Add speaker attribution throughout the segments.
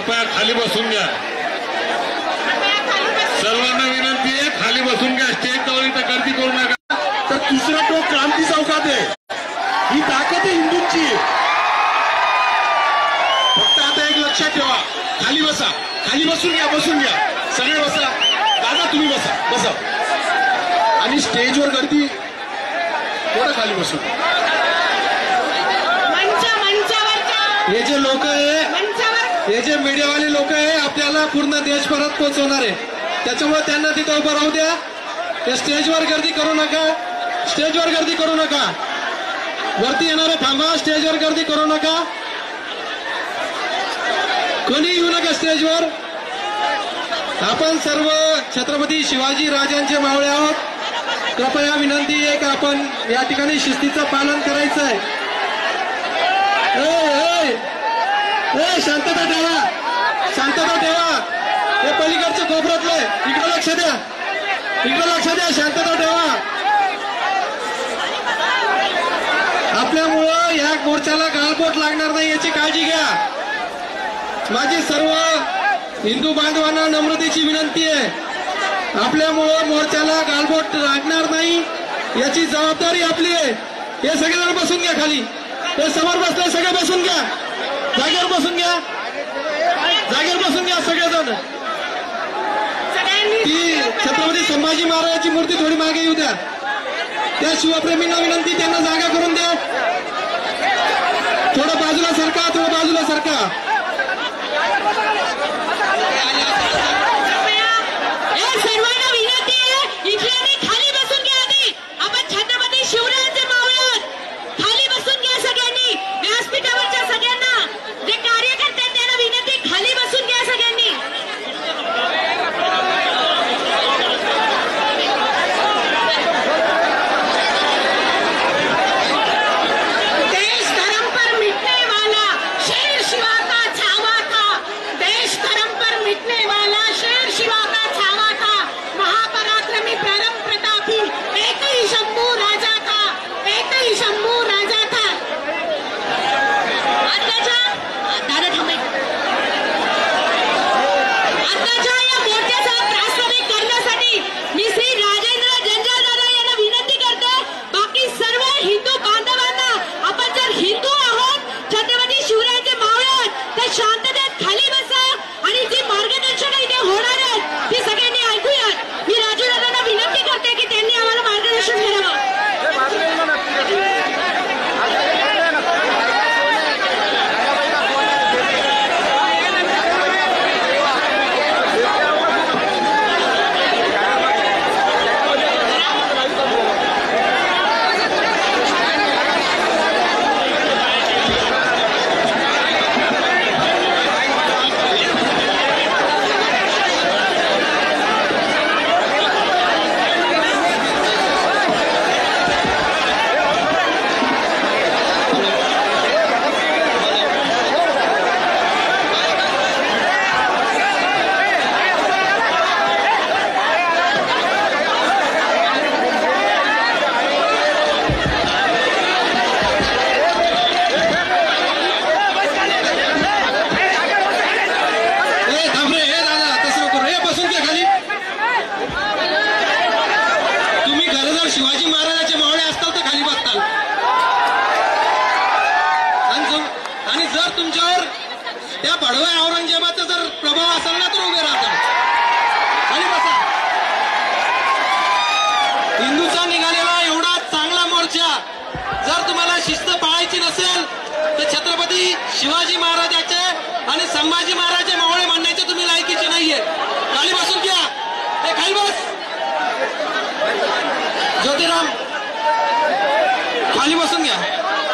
Speaker 1: कृपया खाली बसून घ्या. सर्वांना विनंती आहे, खाली बसून घ्या. स्टेज जवळ इथं गर्दी करू नका.
Speaker 2: तर दुसरा टोक क्रांती चौकात आहे. ही ताकद आहे हिंदूंची. फक्त आता एक लक्षात ठेवा, खाली बसा. खाली बसून घ्या, बसून घ्या. सगळे बसा. दादा तुम्ही बसा, बसा. आणि स्टेजवर गर्दी थोडं खाली बसून. हे जे लोक आहे, हे जे मीडियावाले लोक आहे, आपल्याला पूर्ण देशभरात पोहोचवणार आहे. त्याच्यामुळे त्यांना तिथं उभं राहू द्या. त्या स्टेजवर गर्दी करू नका. स्टेजवर गर्दी करू नका. वरती येणारे थांबा. स्टेजवर गर्दी करू नका. कोणी येऊ नका स्टेजवर. आपण सर्व छत्रपती शिवाजी राजांचे मावळे आहोत. कृपया विनंती आहे की आपण या ठिकाणी शिस्तीचं पालन करायचं आहे. शांतता ठेवा, शांतता ठेवा. हे पलीकडचं कोपऱ्यातलं आहे, इकडे लक्ष द्या, इकडे लक्ष द्या. शांतता ठेवा. आपल्यामुळं या मोर्चाला गालबोट लागणार नाही याची काळजी घ्या. माझी सर्व हिंदू बांधवांना नम्रतेची विनंती आहे. आपल्यामुळं मोर्चाला गालबोट लागणार नाही याची जबाबदारी आपली आहे. हे सगळेजण बसून घ्या खाली. हे समोर बसले सगळे बसून घ्या. जागेवर बसून घ्या, जागेवर बसून घ्या सगळेजण. ती छत्रपती संभाजी महाराजांची मूर्ती थोडी मागे येऊ द्या. त्या शिवप्रेमींना विनंती, त्यांना जागा करून द्या. थोडं बाजूला सरका, थोडं बाजूला सरका.
Speaker 3: सर्वांना विनंती आहे, इथल्याने खाली बसून घ्या. आधी आपण छत्रपती शिवरायांचे मावळे खाली बसून घ्या सगळ्यांनी. व्यासपीठावरच्या सगळ्यांना, जे कार्यकर्ते आहेत त्यांना विनंती, खाली बसून घ्या सगळ्यांनी. देश धर्म पर मिटने वाला शेर शिवा का छावा था. देश धर्म पर मिटने वाला शेर शिवा का छावा था. महापराक्रमी परम प्रतापी एक ही शंभू राजा था, एक ही शंभू राजा था. आताच्या दादा थांबे. आताच्या या मोर्चाचा प्रास्ताविक करण्यासाठी मी श्री राजेंद्र जंजाळ दादा यांना विनंती करते. बाकी सर्व हिंदू बांधवांना, आपण जर हिंदू आहोत, छत्रपती शिवरायांचे मावळे आहोत, तर शांततेत खाली बसा आणि जी मार्गदर्शन इथे होणार आहेत ती सगळ्यांनी ऐकूयात. मी राजू दादांना विनंती करते की त्यांनी आम्हाला मार्गदर्शन करावं. शिवाजी महाराजांचे मावळे असतात तर खाली बसताल. आणि जर तुमच्यावर त्या भडव्या औरंगजेबाचा जर प्रभाव असेल ना तर उभे राहतात. खाली बसा. हिंदूचा निघालेला एवढा चांगला मोर्चा जर तुम्हाला शिस्त पाळायची नसेल तर छत्रपती शिवाजी महाराजांचे आणि संभाजी महाराजांचे मावळे म्हणण्याचे तुम्ही लायकीचे नाहीये. खाली बसून घ्या. हे खाली बस. ज्योतिराम खाली बसून घ्या.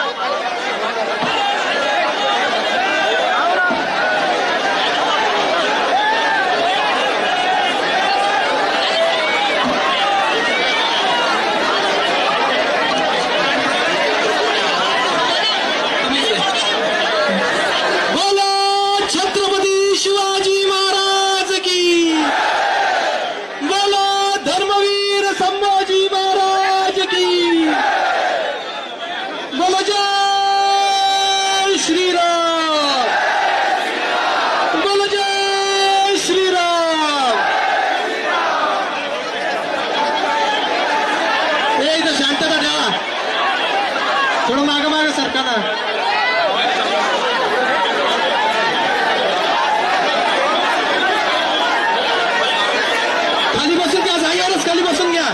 Speaker 3: बोलो छत्रपती शिवाजी महाराज की. बोलो धर्मवीर संभाजी महाराज की.
Speaker 2: ठेवा. थोडं मागं मागं सरका ना. खाली बसून घ्या, जागेवरच खाली बसून घ्या.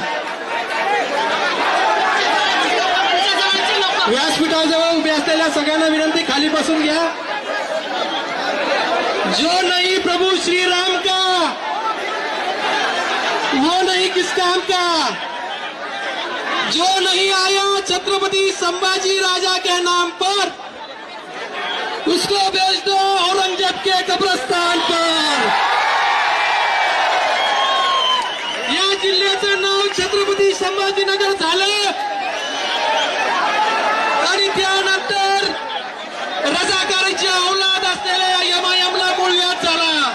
Speaker 2: व्यासपीठाजवळ उभे असलेल्या सगळ्यांना विनंती, खाली बसून घ्या. जो नहीं प्रभु श्री राम का वो नहीं किस काम का. जो नहीं आया छत्रपति संभाजी राजा के नाम पर उसको भेज दो औरंगजेब के कब्रस्तान पर. या जिल्ह्याचं नाव छत्रपती संभाजीनगर झालं आणि त्यानंतर रजाकारांची औलाद असलेल्या यमायमला मूळव्याध झाला.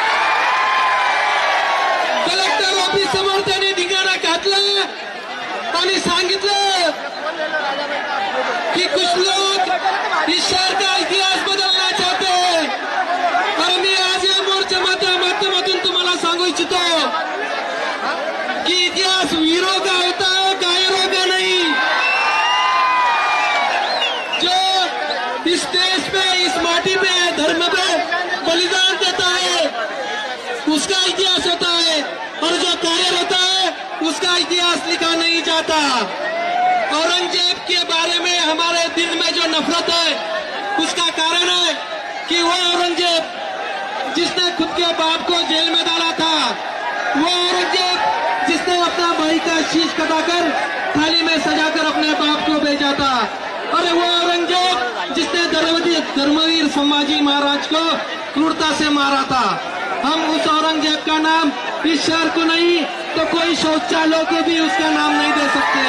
Speaker 2: कलेक्टर ऑफिस समोर त्याने धिंगाणा घातला आणि सांगितलं कि कुछ लोग इस शहर का इतिहास बदलना चाहते हैं. और मी आज या मोर्चाच्या माध्यमातून तुम्हाला सांगू इच्छितो कि इतिहास वीरों का होता है, कायरों का नहीं. जो इस देश पे, इस माटी पे, धर्म पे बलिदान देता है उसका इतिहास होता है, और जो कायर होता है उसका इतिहास लिखा नहीं जाता. औरंगजेब के बारे में हमारे दिल में जो नफरत है उसका कारण है कि वो औरंगजेब जिसने खुद के बाप को जेल में डाला था, वो औरंगजेब जिसने अपना भाई का शीश कटाकर थाली में सजाकर अपने बाप को भेजा था, और वो औरंगजेब जिसने धर्मवीर संभाजी महाराज को क्रूरता से मारा था. हम उस औरंगजेब का नाम इस शहर को नहीं तो कोई शौचालयों को भी उसका नाम नहीं दे सकते.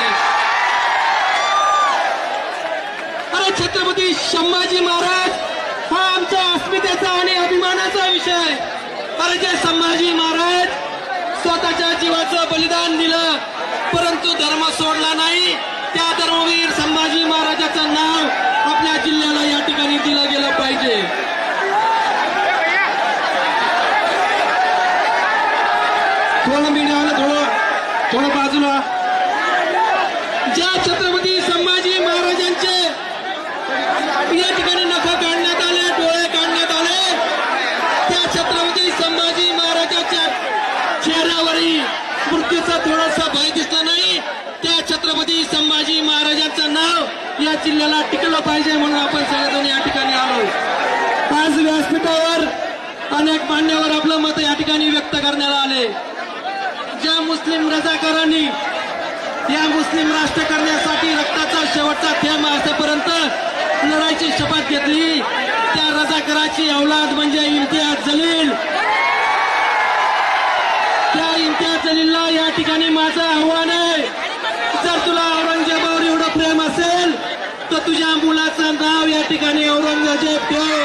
Speaker 2: अरे छत्रपती संभाजी महाराज हा आमच्या अस्मितेचा आणि अभिमानाचा विषय. अरे जे संभाजी महाराज स्वतःच्या जीवाचं बलिदान दिलं परंतु धर्म सोडला नाही, त्या धर्मवीर संभाजी महाराजाचं नाव आपल्या जिल्ह्याला या ठिकाणी दिलं गेलं पाहिजे. थोडं मीडियाला थोडं बाजूला. ज्या छत्रपती संभाजी महाराजांचे या ठिकाणी नख काढण्यात आले, डोळे काढण्यात आले, त्या छत्रपती संभाजी महाराजांच्या चेहऱ्यावरही मृत्यूचा थोडासा भय दिसला नाही. त्या छत्रपती संभाजी महाराजांचं नाव या जिल्ह्याला टिकलं पाहिजे म्हणून आपण सगळेजण या ठिकाणी आलो. आज व्यासपीठावर अनेक मान्यवर आपलं मत या ठिकाणी व्यक्त करण्याला आले. ज्या मुस्लिम रजाकारांनी या मुस्लिम राष्ट्र करण्यासाठी रक्ताचा शेवटचा थेंब असेपर्यंत लढाईची शपथ घेतली, त्या रजाकाराची औलाद म्हणजे इम्तियाज जलील. त्या इम्तियाज जलीलला या ठिकाणी माझं आव्हान आहे, जर तुला औरंगजेबावर एवढं प्रेम असेल तर तुझ्या मुलाचं नाव या ठिकाणी औरंगजेब ठेव.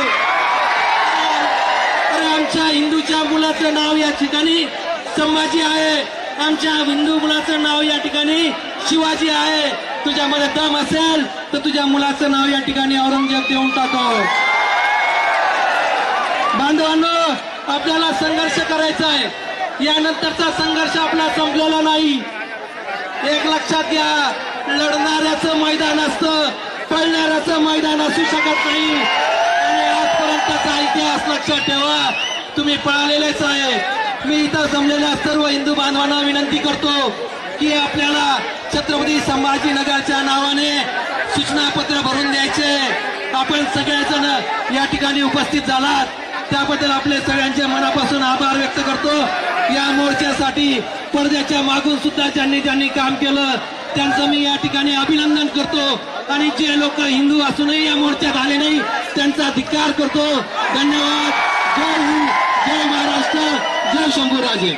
Speaker 2: अरे आमच्या हिंदूच्या मुलाचं नाव या ठिकाणी संभाजी आहे, आमच्या हिंदू मुलाचं नाव या ठिकाणी शिवाजी आहे. तुझ्यामध्ये दम असेल तर तुझ्या मुलाचं नाव या ठिकाणी औरंगजेब देऊन टाकव. बांधवांनो, आपल्याला संघर्ष करायचा आहे. यानंतरचा संघर्ष आपला संपलेला नाही. एक लक्षात घ्या, लढणाऱ्याचं मैदान असतं, पळणाऱ्याचं मैदान असू शकत नाही. आणि आजपर्यंतचा इतिहास लक्षात ठेवा, तुम्ही पळालेलेच आहे. मी इथं जमलेल्या सर्व हिंदू बांधवांना विनंती करतो की आपल्याला छत्रपती संभाजीनगरच्या नावाने सूचनापत्र भरून द्यायचे. आपण सगळेजण या ठिकाणी उपस्थित झालात त्याबद्दल आपले सगळ्यांचे मनापासून आभार व्यक्त करतो. या मोर्चासाठी पडद्याच्या मागून सुद्धा ज्यांनी काम केलं त्यांचं मी या ठिकाणी अभिनंदन करतो. आणि जे लोक हिंदू असूनही या मोर्चात आले नाही त्यांचा धिक्कार करतो. धन्यवाद. जय हिंद, जय महाराष्ट्र, जय शंभूराजे.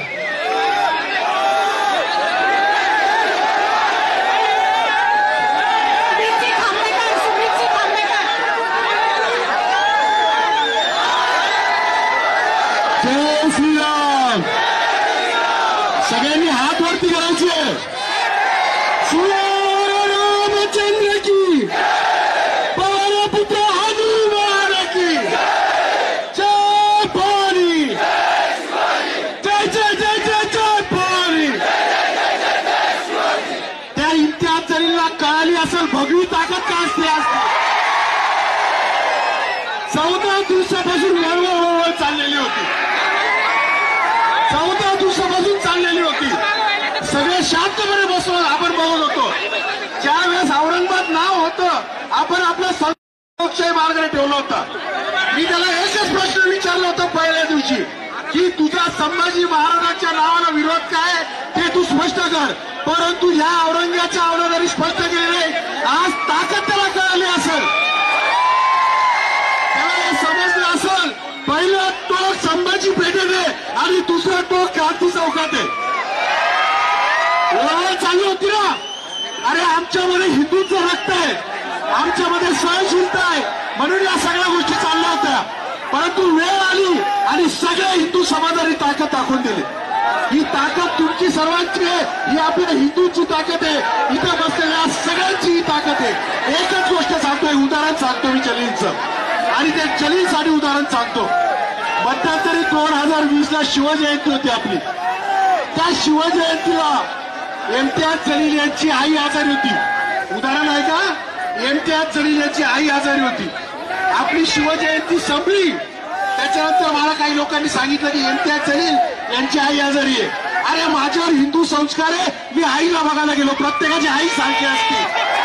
Speaker 4: जय श्रीराम. सगळ्यांनी हात वरती करायचे. रामचंद्र की, पवन पुत्र हनुमान की, जय भवानी, जय जय जय असेल भगवी ताकद का असते 14 दिवसापासून वळवळ चाललेली होती. 14 दिवसापासून चाललेली होती. सगळे शांतपणे बसून आपण बघत होतो. ज्यावेळेस औरंगाबाद नाव होतं आपण आपलं लोकशाही मार्गाने ठेवलं होतं. मी त्याला एकच प्रश्न विचारला होता पहिल्या दिवशी की तुझा संभाजी महाराजांच्या नावाला विरोध काय ते तू स्पष्ट कर. परंतु ह्या औरंगाच्या अवलादारी स्पष्ट केले नाही. आज ताकद त्याला कळाली असेल, त्याला हे समजलं असेल. पहिलं टोक संभाजी पेठेत आहे आणि दुसरं टोक क्रांती चौकात आहे. ओळख चालू होती ना. अरे आमच्यामध्ये हिंदूंचं रक्त आहे, आमच्यामध्ये सहनशीलता आहे, म्हणून या सगळ्या गोष्टी चालल्या होत्या. परंतु वेळ आली आणि सगळ्या हिंदू समाजाने ताकद दाखवून दिली. ही ताकद तुमची सर्वांची आहे, ही आपल्या हिंदूंची ताकद आहे. इथं बसलेल्या सगळ्यांची ही ताकद आहे. एकच गोष्ट सांगतोय, उदाहरण सांगतो मी जलीलचं, आणि त्या जलीलसाठी उदाहरण सांगतो. मध्यंतरी 2020ला शिवजयंती होती आपली. त्या शिवजयंतीला इम्तियाज जलील यांची आई आजारी होती. उदाहरण आहे का? इम्तियाज जलील यांची आई आजारी होती. आपली शिवजयंती संपली, त्याच्यानंतर मला काही लोकांनी सांगितलं की इम्तियाज जलील यांची आई आजारी आहे. अरे माझ्यावर हिंदू संस्कार आहे, मी आईला बघायला गेलो. प्रत्येकाची आई सारखी असते.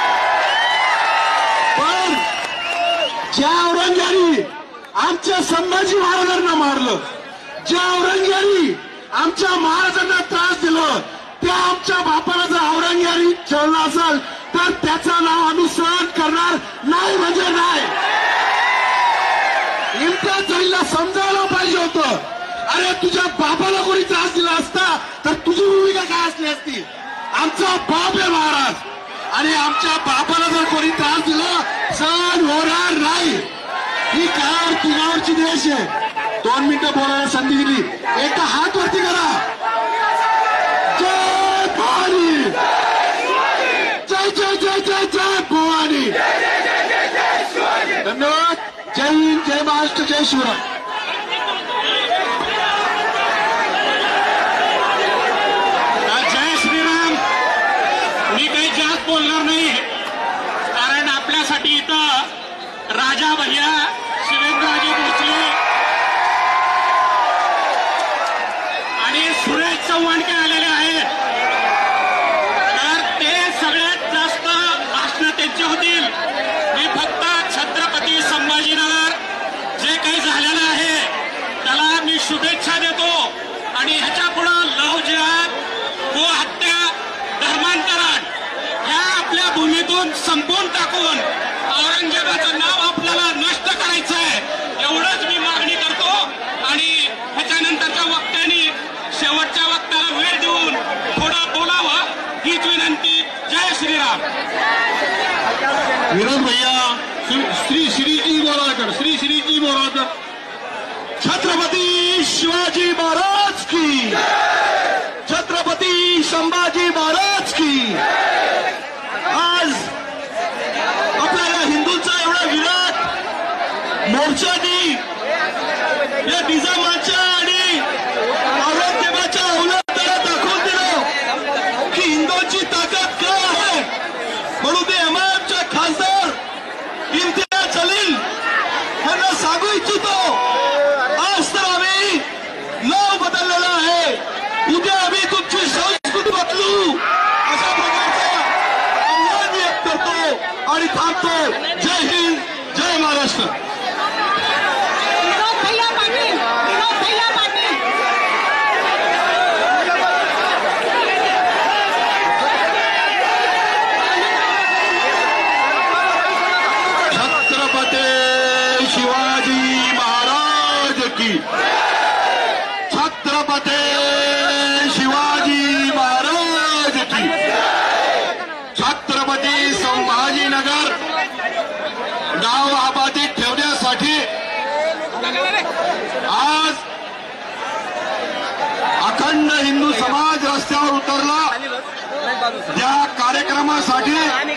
Speaker 4: पण ज्या औरंग्यानी आमच्या संभाजी महाराजांना मारलं, ज्या औरंग्यानी आमच्या महाराजांना त्रास दिलं, त्या आमच्या बापाला जर औरंग्यानी छळलं असेल तर त्याचं नाव अनुसरण करणार नाही म्हणजे नाही. इम्तियाज जलीलला समजायला पाहिजे होतं. अरे तुझ्या बापाला कोणी त्रास दिला असता तर तुझी भूमिका काय असली असती? आमचा बाप आहे महाराज, आणि आमच्या बापाला जर कोणी त्रास दिला सहन होणार नाही. ही काळावर तुझ्यावरची देश आहे. 2 मिनिटं बोलायला संधी दिली. एकदा हात वरती करा. जय भवानी, जय जय जय जय जय भवानी. धन्यवाद. जय हिंद, जय महाराष्ट्र, जय शिवराय.
Speaker 1: जय श्रीराम. मी काही जास्त बोलणार नाही, कारण आपल्यासाठी इथं राजा भैया शिवेंद्रराजे भोसले आणि सुरेश चव्हाण काय आलेले आहेत. तर ते सगळ्यात जास्त भाषणं त्यांची होतील. मी फक्त छत्रपती संभाजीनगर जे काही झालेलं आहे त्याला मी शुभेच्छा देतो. आणि ह्याच्या पुढं लव जिहाद, गोहत्या, धर्मांतरण ह्या आपल्या भूमीतून संपवून टाकून औरंगजेबाचं नाव आपल्याला नष्ट करायचं आहे, एवढंच मी मागणी करतो. आणि ह्याच्यानंतरच्या वक्त्यांनी शेवटच्या वक्त्याला वेळ देऊन थोडं बोलावं हीच विनंती. जय श्रीराम.
Speaker 4: विनोद भैया, श्री श्रीजी बोराकर, श्री श्रीजी बोराकर. छत्रपती शिवाजी महाराज की, छत्रपती संभाजी महाराज की. आज आपल्या या हिंदूंचा एवढा विराट मोर्चानी या निजामाच्या आणि औरंगजेबाच्या अवलादाला दाखवून दिलं की हिंदूंची ताकद काय आहे. म्हणून ते एमआयएमचे खासदार इम्तियाज जलील यांना सांगू इच्छितो, आज तर आम्ही नाव बदललेलं आहे, उद्या आम्ही तुमची संस्कृती बदलू अशा प्रकारचं आव्हान व्यक्त करतो आणि थांबतो. जय हिंद, जय महाराष्ट्र.
Speaker 3: विनोद भैया पाटील, विनोद भैया पाटील.
Speaker 4: छत्रपती शिवाजी महाराज की, छत्रपती शिवाजी महाराज की. छत्रपती संभाजीनगर गाव आबादीत ठेवण्यासाठी आज अखंड हिंदू समाज रस्त्यावर उतरला. या कार्यक्रमासाठी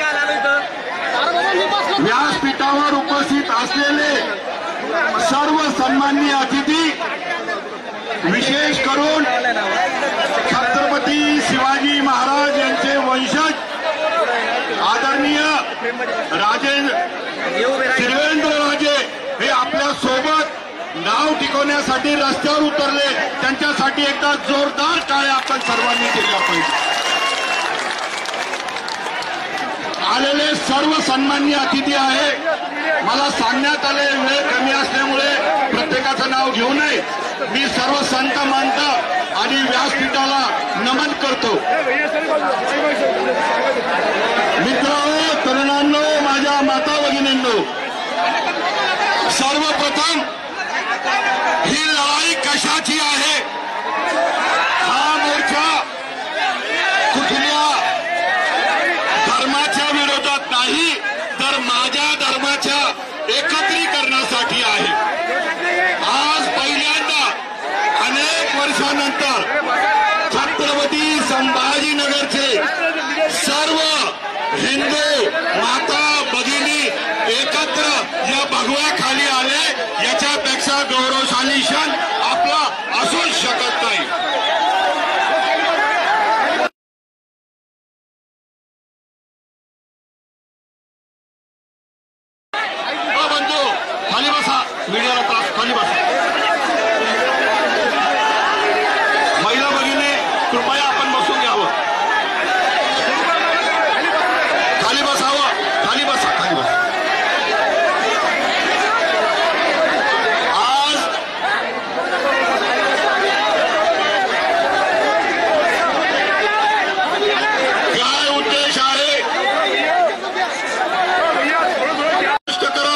Speaker 4: व्यासपीठावर उपस्थित असलेले सर्व सन्माननीय अतिथी, विशेष करून छत्रपती शिवाजी महाराज यांचे वंशज आदरणीय वाचवण्यासाठी रस्त्यावर उतरले, त्यांच्यासाठी एकदा जोरदार टाळ्या आपण सर्वांनी केल्या पाहिजे. आलेले सर्व सन्माननीय अतिथी आहे. मला सांगण्यात आले वेळ कमी असल्यामुळे प्रत्येकाचं नाव घेऊ नये. मी सर्व संत मानत आणि व्यासपीठाला नमन करतो. मित्रांनो, तरुणांनो, माझ्या माता भगिनींनो, सर्वप्रथम ही लढाई कशाची आहे? हा मोर्चा कुठल्या धर्माच्या विरोधात नाही, तर माझ्या धर्माच्या एकत्रीकरणासाठी आहे. आज पहिल्यांदा अनेक वर्षानंतर छत्रपती संभाजीनगरचे सर्व हिंदू माता भगिनी एकत्र या भगव्या खाली आले. याच्यापेक्षा गौरवशाली क्षण आपला असूच शकत नाही. बंधू खाली बसा, मीडियाला त्रास, खाली बसा. महिला भगिनी कृपया आपण बसून घ्यावं. खाली बसावं, खाली बसा, खाली बसा. आज काय उद्देश आहे स्पष्ट करा.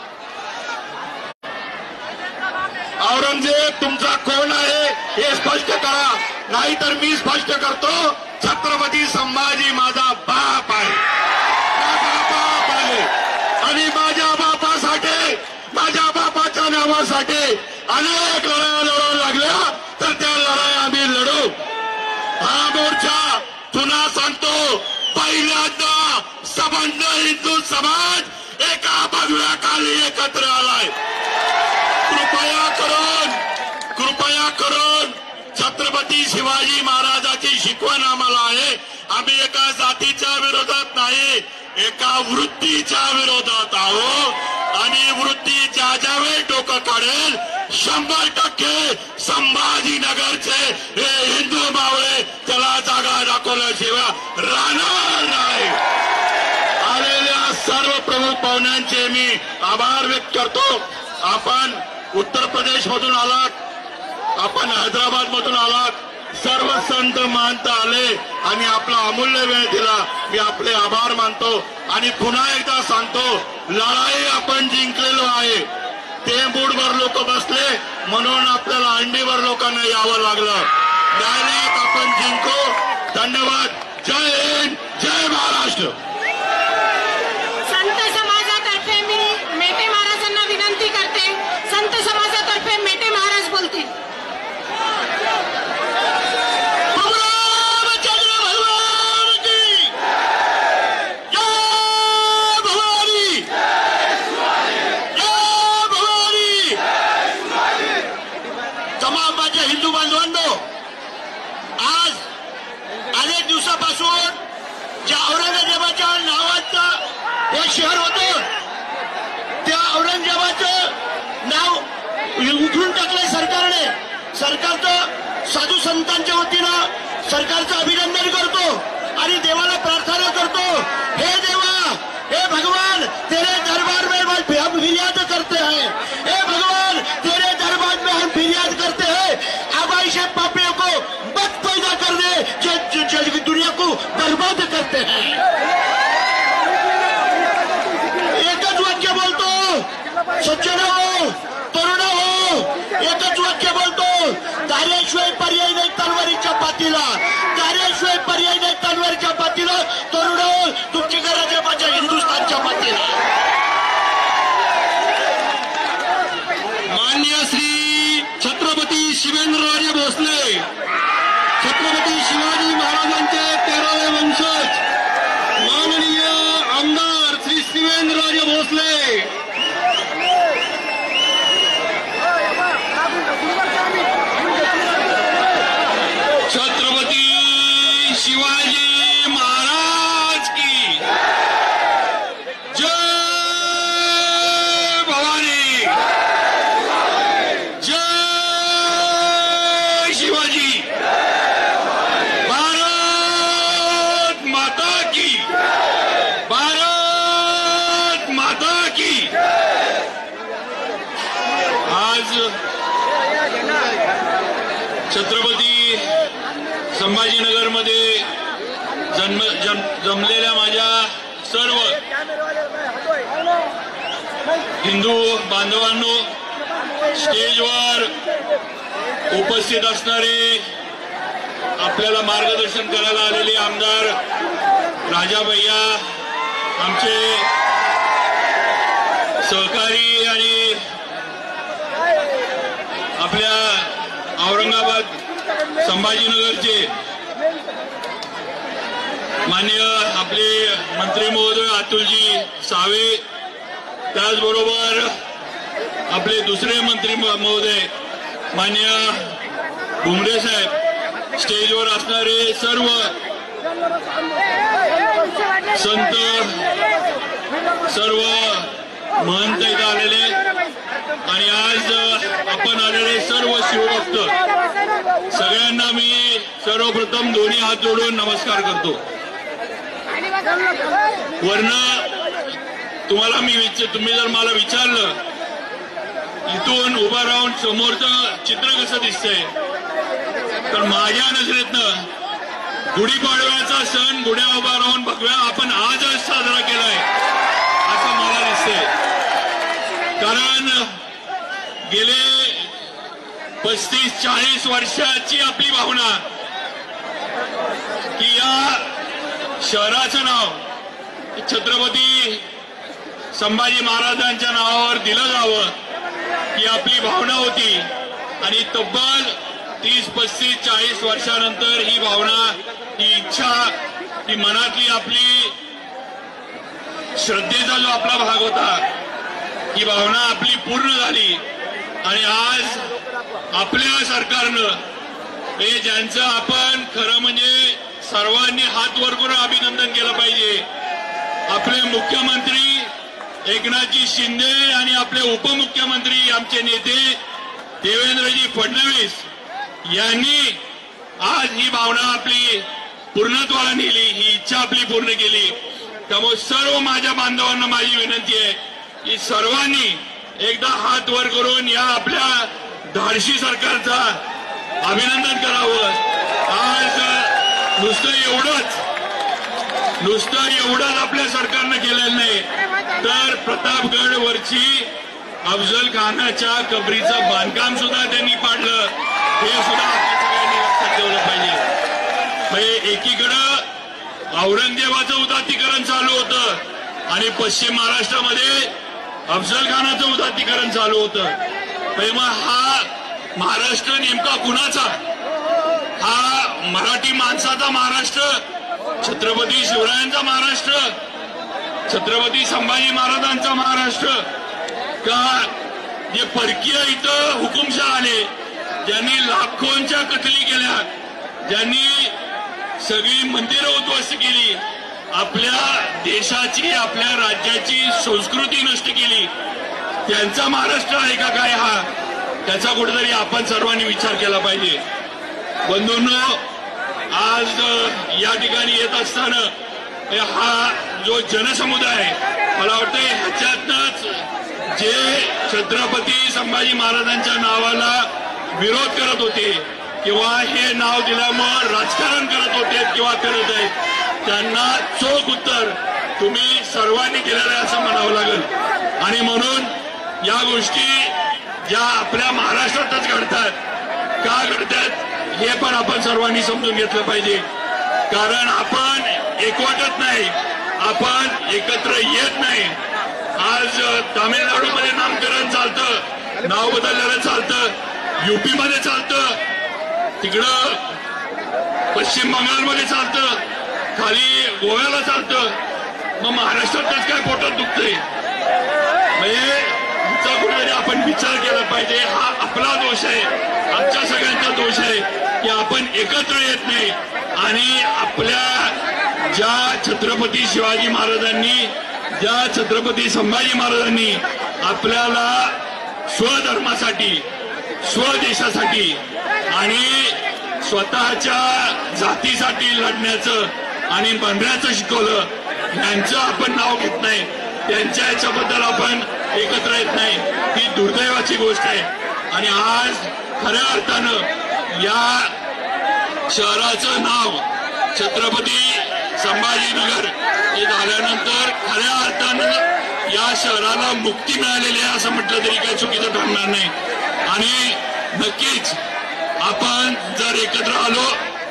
Speaker 4: औरंगजेब तुमचा कोण आहे हे स्पष्ट करा, नाहीतर मी स्पष्ट करतो. छत्रपती संभाजी माझा बाप आहे, माझा बाप आहे. आणि माझ्या बापासाठी, माझ्या बापाच्या नावासाठी अनेक लढाया लढावं लागल्या, तर त्या लढाया आम्ही लढू. हा मोर्चा पुन्हा सांगतो, पहिल्यांदा संबंध हिंदू समाज एका भगव्या खाली एकत्र आलाय. कृपया करून छत्रपती शिवाजी महाराजांची शिकवण आम्हाला आहे. आम्ही एका जातीच्या विरोधात नाही, एका वृत्तीच्या विरोधात आहोत. आणि वृत्ती ज्या ज्यावेळी डोकं काढेल, 100% संभाजीनगरचे हे हिंदू मावळे त्याला जागा दाखवल्याशिवाय राहणार नाही. आलेल्या सर्व प्रमुख पाहुण्यांचे मी आभार व्यक्त करतो. आपण उत्तर प्रदेश मधून आलात, आपण हैदराबाद मधून आलात, सर्व संत मानता आले आणि आपला अमूल्य वेळ दिला. मी आपले आभार मानतो. आणि पुन्हा एकदा सांगतो, लढाई आपण जिंकलेलो आहे. टेंबूडभर लोक बसले म्हणून आपल्याला अंडीवर लोकांना यावं लागलं. न्यायालयात आपण जिंकू. धन्यवाद. जय हिंद, जय महाराष्ट्र.
Speaker 3: संत समाजातर्फे मी मेटे महाराजांना विनंती करते. संत समाजातर्फे मेटे महाराज बोलतील.
Speaker 4: माझ्या हिंदू बांधवांनो, आज अनेक दिवसापासून ज्या औरंगजेबाच्या नावाचं हे शहर होतं, त्या औरंगजेबाचं नाव उठून टाकलंय सरकारने. सरकारचं साधू संतांच्या वतीनं सरकारचं अभिनंदन करतो आणि देवाला प्रार्थना करतो. हे देवा, हे भगवान, तेरे दरबार में हम फिरियाद करते हैं. हे भगवान, तेरे दरबार में हम फिरियाद करते हैं. अब ऐसे पापियों को मत पैदा कर दे जो दुनिया को बर्बाद करते हैं. एकच वाक्य बोलतो, सज्जन हो, तरुण हो, एकच वाक्य बोलतो, कार्याशिवाय पर्याय नाही तलवारीच्या पातीला. कार्याशिवाय पर्याय नाही तलवारीच्या पातीला. तरुण हो, तुमची गरज आहे माझ्या हिंदुस्थानच्या पातीला. माननीय श्री छत्रपती शिवेंद्रराजे भोसले, छत्रपती शिवाजी महाराजांचे 13वे वंशज माननीय आमदार श्री शिवेंद्रराजे भोसले, छत्रपती
Speaker 5: महाराष्ट्रामध्ये जमलेल्या माझ्या सर्व हिंदू बांधवांनो, स्टेजवर उपस्थित असणारे, आपल्याला मार्गदर्शन करायला आलेले आमदार राजा भैया, आमचे सहकारी आणि आपल्या औरंगाबाद संभाजीनगरचे माननीय आपले मंत्री महोदय अतुलजी सावे, त्याचबरोबर आपले दुसरे मंत्री महोदय माननीय भुमरे साहेब, स्टेजवर असणारे सर्व संत, सर्व महंत इथं आलेले आणि आज आपण आलेले सर्व शिवभक्त, सगळ्यांना मी सर्वप्रथम दोन्ही हात जोडून नमस्कार करतो. वरनं तुम्ही जर मला विचारलं इथून उभा राहून समोरचं चित्र कसं दिसतंय, तर माझ्या नजरेतनं गुढीपाडव्याचा सण गुढ्या उभा राहून बघूया आपण आजच साजरा केलाय असं मला दिसतंय. कारण गेले 35-40 वर्षाची आपली भावना की या शहराचं नाव छत्रपती संभाजी महाराजांच्या नावावर दिलं जावं ही आपली भावना होती. आणि तब्बल 30-35-40 वर्षानंतर ही भावना, ही इच्छा, ही मनातली आपली श्रद्धेचा जो आपला भाग होता, ही भावना आपली पूर्ण झाली. आणि आज आपल्या सरकारनं हे ज्यांचं आपण खरं म्हणजे सर्वांनी हात वर करून अभिनंदन केलं पाहिजे, आपले मुख्यमंत्री एकनाथजी शिंदे आणि आपले उपमुख्यमंत्री आमचे नेते देवेंद्रजी फडणवीस यांनी आज ही भावना आपली पूर्णत्वाला नेली, ही इच्छा आपली पूर्ण केली. त्यामुळे सर्व माझ्या बांधवांना माझी विनंती आहे की सर्वांनी एकदा हात वर करून या आपल्या धाडशी सरकारचा अभिनंदन करावं. आज नुसतं एवढंच आपल्या सरकारनं केलेलं नाही, तर प्रतापगड वरची अफजल खानाच्या कबरीचं बांधकाम सुद्धा त्यांनी पाडलं, हे सुद्धा आपल्या सगळ्यांनी लक्षात ठेवलं पाहिजे. एकीकडं औरंगजेबाचं उदात्तीकरण चालू होतं आणि पश्चिम महाराष्ट्रामध्ये अफजल खानाचं उदात्तीकरण चालू होतं. मग हा महाराष्ट्र नेमका कुणाचा? हा मराठी माणसाचा महाराष्ट्र, छत्रपती शिवरायांचा महाराष्ट्र, छत्रपती संभाजी महाराजांचा महाराष्ट्र, का जे परकीय इथं हुकुमशाह आले, ज्यांनी लाखोंच्या कत्तली केल्या, ज्यांनी सगळी मंदिरं उद्ध्वस्त केली, आपल्या देशाची, आपल्या राज्याची संस्कृती नष्ट केली, त्यांचा महाराष्ट्र आहे का काय हा? त्याचा कुठेतरी आपण सर्वांनी विचार केला पाहिजे. बंधूंनो, आज या ठिकाणी येत असताना हा जो जनसमुदाय, मला वाटतंय ह्याच्यातनच जे छत्रपती संभाजी महाराजांच्या नावाला विरोध करत होते किंवा हे नाव दिल्यामुळे राजकारण करत होते किंवा करत आहेत, त्यांना चोख उत्तर तुम्ही सर्वांनी केलेलं आहे असं म्हणावं लागेल. आणि म्हणून या गोष्टी ज्या आपल्या महाराष्ट्रातच घडतात, का घडतात हे पण आपण सर्वांनी समजून घेतलं पाहिजे. कारण आपण एकवटत नाही, आपण एकत्र येत नाही. आज तामिळनाडूमध्ये नामकरण चालतं, नाव बदललेलं चालतं, युपी मध्ये चालतं, तिकडं पश्चिम बंगालमध्ये चालतं, खाली गोव्याला चालतं, मग महाराष्ट्रातच काय पोटात दुखतंय? म्हणजे ह्याचा कुठेतरी आपण विचार केला पाहिजे. हा आपला दोष आहे, आमच्या सगळ्यांचा दोष आहे की आपण एकत्र येत नाही. आणि आपल्या ज्या छत्रपती शिवाजी महाराजांनी, ज्या छत्रपती संभाजी महाराजांनी आपल्याला स्वधर्मासाठी, स्वदेशासाठी आणि स्वतःच्या जातीसाठी लढण्याचं आणि बनण्याचं शिकवलं, यांचं आपण नाव घेत नाही, त्यांच्या याच्याबद्दल आपण एकत्र येत नाही, ही दुर्दैवाची गोष्ट आहे. आणि आज खऱ्या अर्थानं या शहराचं नाव छत्रपती संभाजीनगर हे झाल्यानंतर खऱ्या अर्थानं या शहराला मुक्ती मिळालेली आहे असं म्हटलं तरी काही चुकीचं ठरणार नाही. आणि नक्कीच आपण जर एकत्र आलो,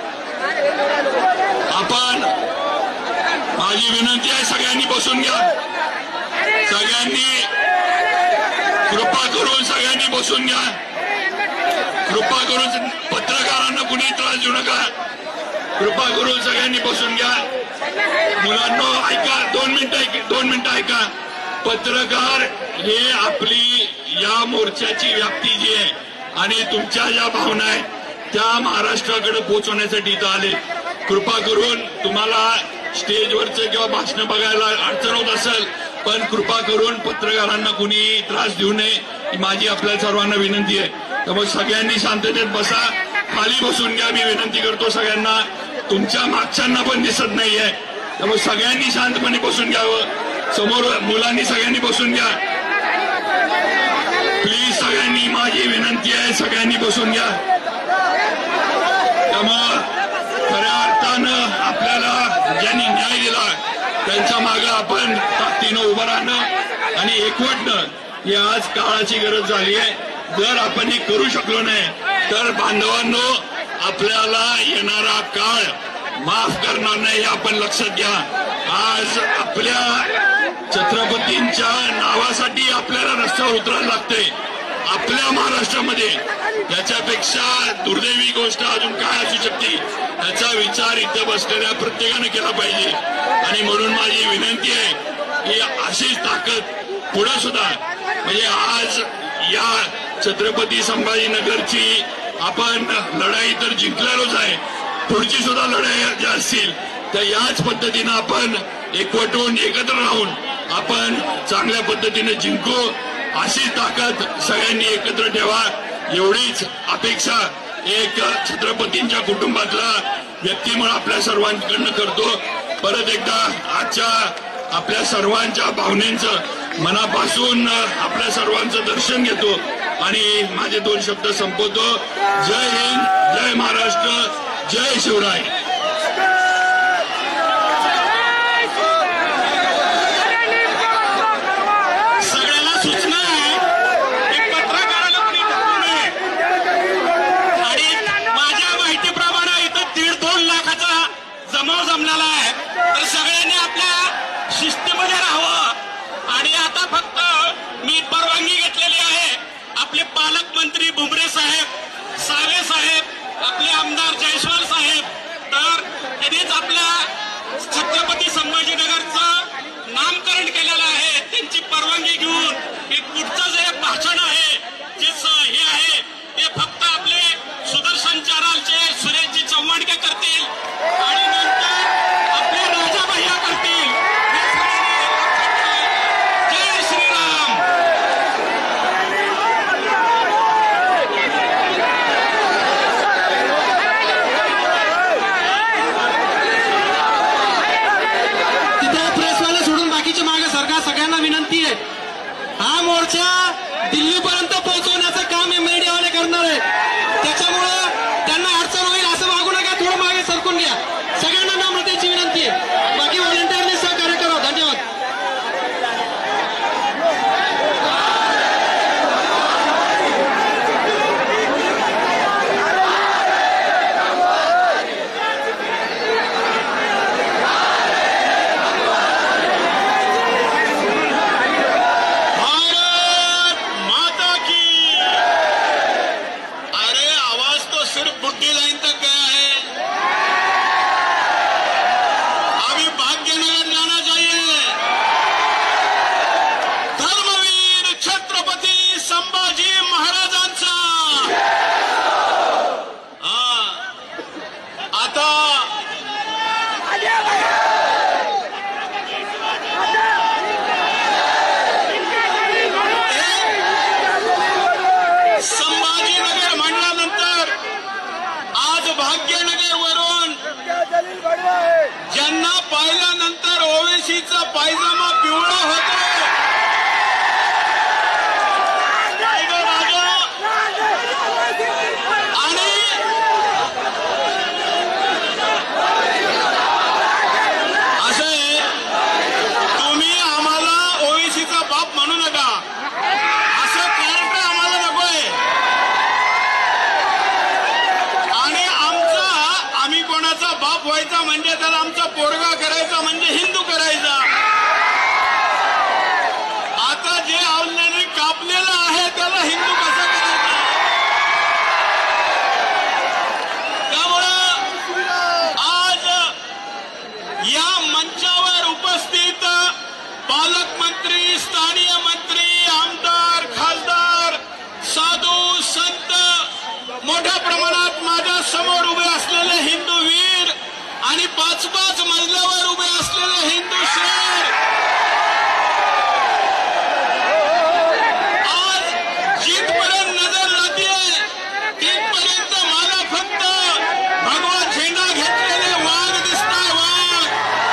Speaker 5: आपण, माझी विनंती आहे सगळ्यांनी बसून घ्या, सगळ्यांनी कृपा करून सगळ्यांनी बसून घ्या, कृपा करून पत्रकारांना कुणी त्रास देऊ नका, कृपा करून सगळ्यांनी बसून घ्या. मुलांनो ऐका, 2 मिनिटं ऐका. पत्रकार हे आपली या मोर्चाची व्याप्ती जी आहे आणि तुमच्या ज्या भावना आहेत त्या महाराष्ट्राकडे पोहोचवण्यासाठी इथं आले. कृपा करून तुम्हाला स्टेजवरचं किंवा भाषण बघायला अडचण होत असेल, पण कृपा करून पत्रकारांना कुणी त्रास देऊ नये ही माझी आपल्या सर्वांना विनंती आहे. त्यामुळे सगळ्यांनी शांततेत बसा, खाली बसून घ्या. मी विनंती करतो सगळ्यांना, तुमच्या मागच्यांना पण दिसत नाहीये, त्यामुळे सगळ्यांनी शांतपणे बसून घ्यावं. समोर मुलांनी सगळ्यांनी बसून घ्या प्लीज, सगळ्यांनी, माझी विनंती आहे सगळ्यांनी बसून घ्या. त्यामुळं खऱ्या अर्थानं आपल्याला ज्यांनी न्याय दिला त्यांच्या मागे आपण ताकदीनं उभं राहणं आणि एकवटणं ही आज काळाची गरज झाली आहे. जर आपण हे करू शकलो नाही तर बांधवांनो आपल्याला येणारा काळ माफ करणार नाही हे आपण लक्षात घ्या. आज आपल्या छत्रपतींच्या नावासाठी आपल्याला रस्त्यावर उतरायला लागतंय आपल्या महाराष्ट्रामध्ये. याच्यापेक्षा दुर्दैवी गोष्ट अजून काय असू शकते याचा विचार इथं बसलेल्या प्रत्येकाने केला पाहिजे. आणि म्हणून माझी विनंती आहे की अशीच ताकद पुढे सुद्धा, म्हणजे आज या छत्रपती संभाजीनगरची आपण लढाई तर जिंकलेलोच आहे, पुढची सुद्धा लढाई ज्या असतील तर याच पद्धतीनं आपण एकवटून एकत्र राहून आपण चांगल्या पद्धतीने जिंकू. अशी ताकद सगळ्यांनी एकत्र ठेवा एवढीच अपेक्षा एक छत्रपतींच्या कुटुंबातला व्यक्ती म्हणून आपल्या सर्वांकडनं करतो. परत एकदा आजच्या आपल्या सर्वांच्या भावनेचं मनापासून आपल्या सर्वांचं दर्शन घेतो आणि माझे 2 शब्द संपवतो. जय हिंद, जय महाराष्ट्र, जय शिवराय.
Speaker 1: सगळ्याला सूचना आहे की पत्रकाराला कोणी ढकलू नये. आणि माझ्या माहितीप्रमाणे इथं 1.5-2 लाखाचा जमाव जमलेला आहे, तर सगळ्यांनी आपल्या शिस्तीमध्ये राहावं. आणि आता फक्त मी परवानगी घेतलेली आहे, आपले पालकमंत्री भुमरे साहेब, सावे साहेब, आपले आमदार जयस्वाल साहेब, तर त्यांनीच आपल्या छत्रपती संभाजीनगरचं नामकरण केलेलं आहे. त्यांची परवानगी घेऊन हे पुढचं जे भाषण आहे, जे हे आहे ते फक्त आपले सुदर्शन चारालचे सुरेशजी चव्हाणके करतील आणि नंतर आपले राजा भैया करतील. हे सगळ्यांनी लक्षात ठेवा. जय श्रीराम.
Speaker 2: तिथे प्रेसवाले सोडून बाकीच्या मागे सरकार सगळ्यांना विनंती आहे, हा मोर्चा दिल्लीपर्यंत पोहोचवण्याचं काम हे मीडियावाले करणार आहे. त्याच्यामुळं त्यांना अडचण होईल असं मागू नका, थोडं मागे सरकून घ्या. सगळ्यांना नम्रतेची विनंती आहे. बाकी व्हॉलेंटिअरने सहकार्य करावं. धन्यवाद.
Speaker 1: भारत माता की. अरे आवाज तो सिर्फ बुड्ढी लाइन तक गया है, अभी भाग्यनगर जाना चाहिए. धर्मवीर छत्रपती संभाजी महाराजांचा आता संभाजीनगर म्हणल्यानंतर आज भाग्यनगरवरून ज्यांना पाहिल्यानंतर ओवेसीचा पायजामा पिवळा होतो, टायगर राजा आणि शेतकऱ्याचा पोरगा करायचा म्हणजे हिंदू करायचा. आता जे ऑलरेडी कापलेलं आहे त्याला हिंदू कसं करायचं? त्यामुळं आज या मंचावर उपस्थित पालकमंत्री, स्थानीय मंत्री, आमदार, खासदार, साधू संत, मोठ्या प्रमाणात माझ्या समोर उभे असलेले हिंदू वीर आणि 5-5 मजल्यावर उभे असलेले हिंदू शेर, आज जिथपर्यंत नजर जाते तिथपर्यंत मला फक्त भगवा झेंडा घेतलेले वाघ दिसताय, वाघ.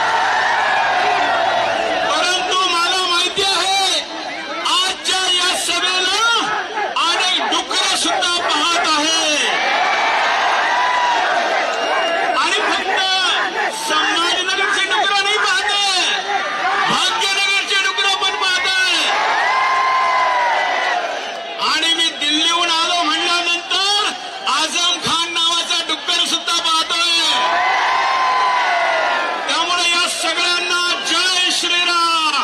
Speaker 1: परंतु मला माहिती आहे आजच्या या सभेला अनेक डुकरं सुद्धा पाहत आहे आणि फक्त संभाजीनगरचे डुकरं नाही पाहते, भाग्यनगरचे डुकरं पण पाहताय. आणि मी दिल्लीहून आलो म्हणल्यानंतर आझम खान नावाचा डुक्कर सुद्धा पाहतोय. त्यामुळे या सगळ्यांना जय श्रीराम.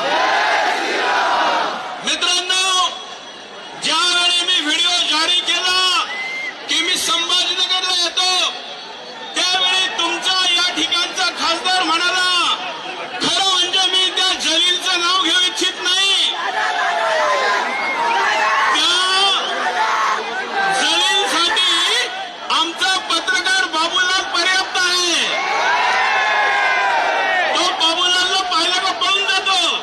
Speaker 1: मित्रांनो, ज्यावेळी मी व्हिडिओ जारी केला की मी संभाजीनगरला येतो, त्यावेळी तुमचा या ठिकाणचा खासदार म्हणाला, खरं म्हणजे मी त्या जलीलचं नाव घेऊ इच्छित नाही, त्या जलीलसाठी आमचा पत्रकार बाबूलाल पर्याप्त आहे. तो बाबूलालला पाहिलं का पळून जातो.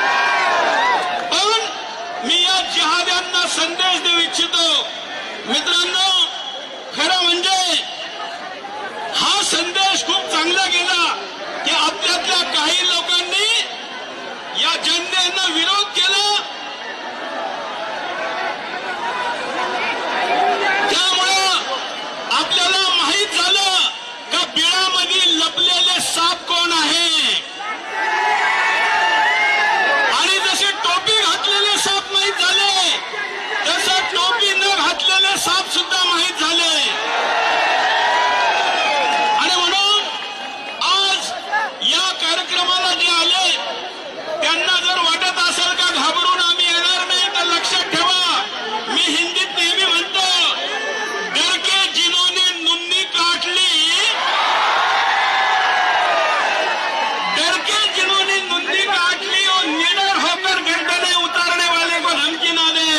Speaker 1: पण मी या जिहाद्यांना संदेश देऊ इच्छितो. मित्रांनो, खरं म्हणजे हा संदेश खूप चांगला गेला की आपल्यातल्या काही लोकांनी या झेंड्यांना विरोध केला. त्यामुळं आपल्याला माहीत झालं का बिळामध्ये लपलेले साप कोण आहे. आणि जसे टोपी घातलेले साप माहीत झाले, तसं टोपी न घातलेले साप सुद्धा माहीत झाले. आणि म्हणून आज या कार्यक्रमाला जे आले त्यांना जर वाटत असेल का घाबरून आम्ही येणार नाही, तर लक्षात ठेवा, मी हिंदीत नेहमी म्हणतो, डर के जिन्होंने नुन्नी काट ली, डर के जिन्होंने नुन्नी काट ली और निडर होकर गर्दनें उतारने वाले को धमकी ना दे.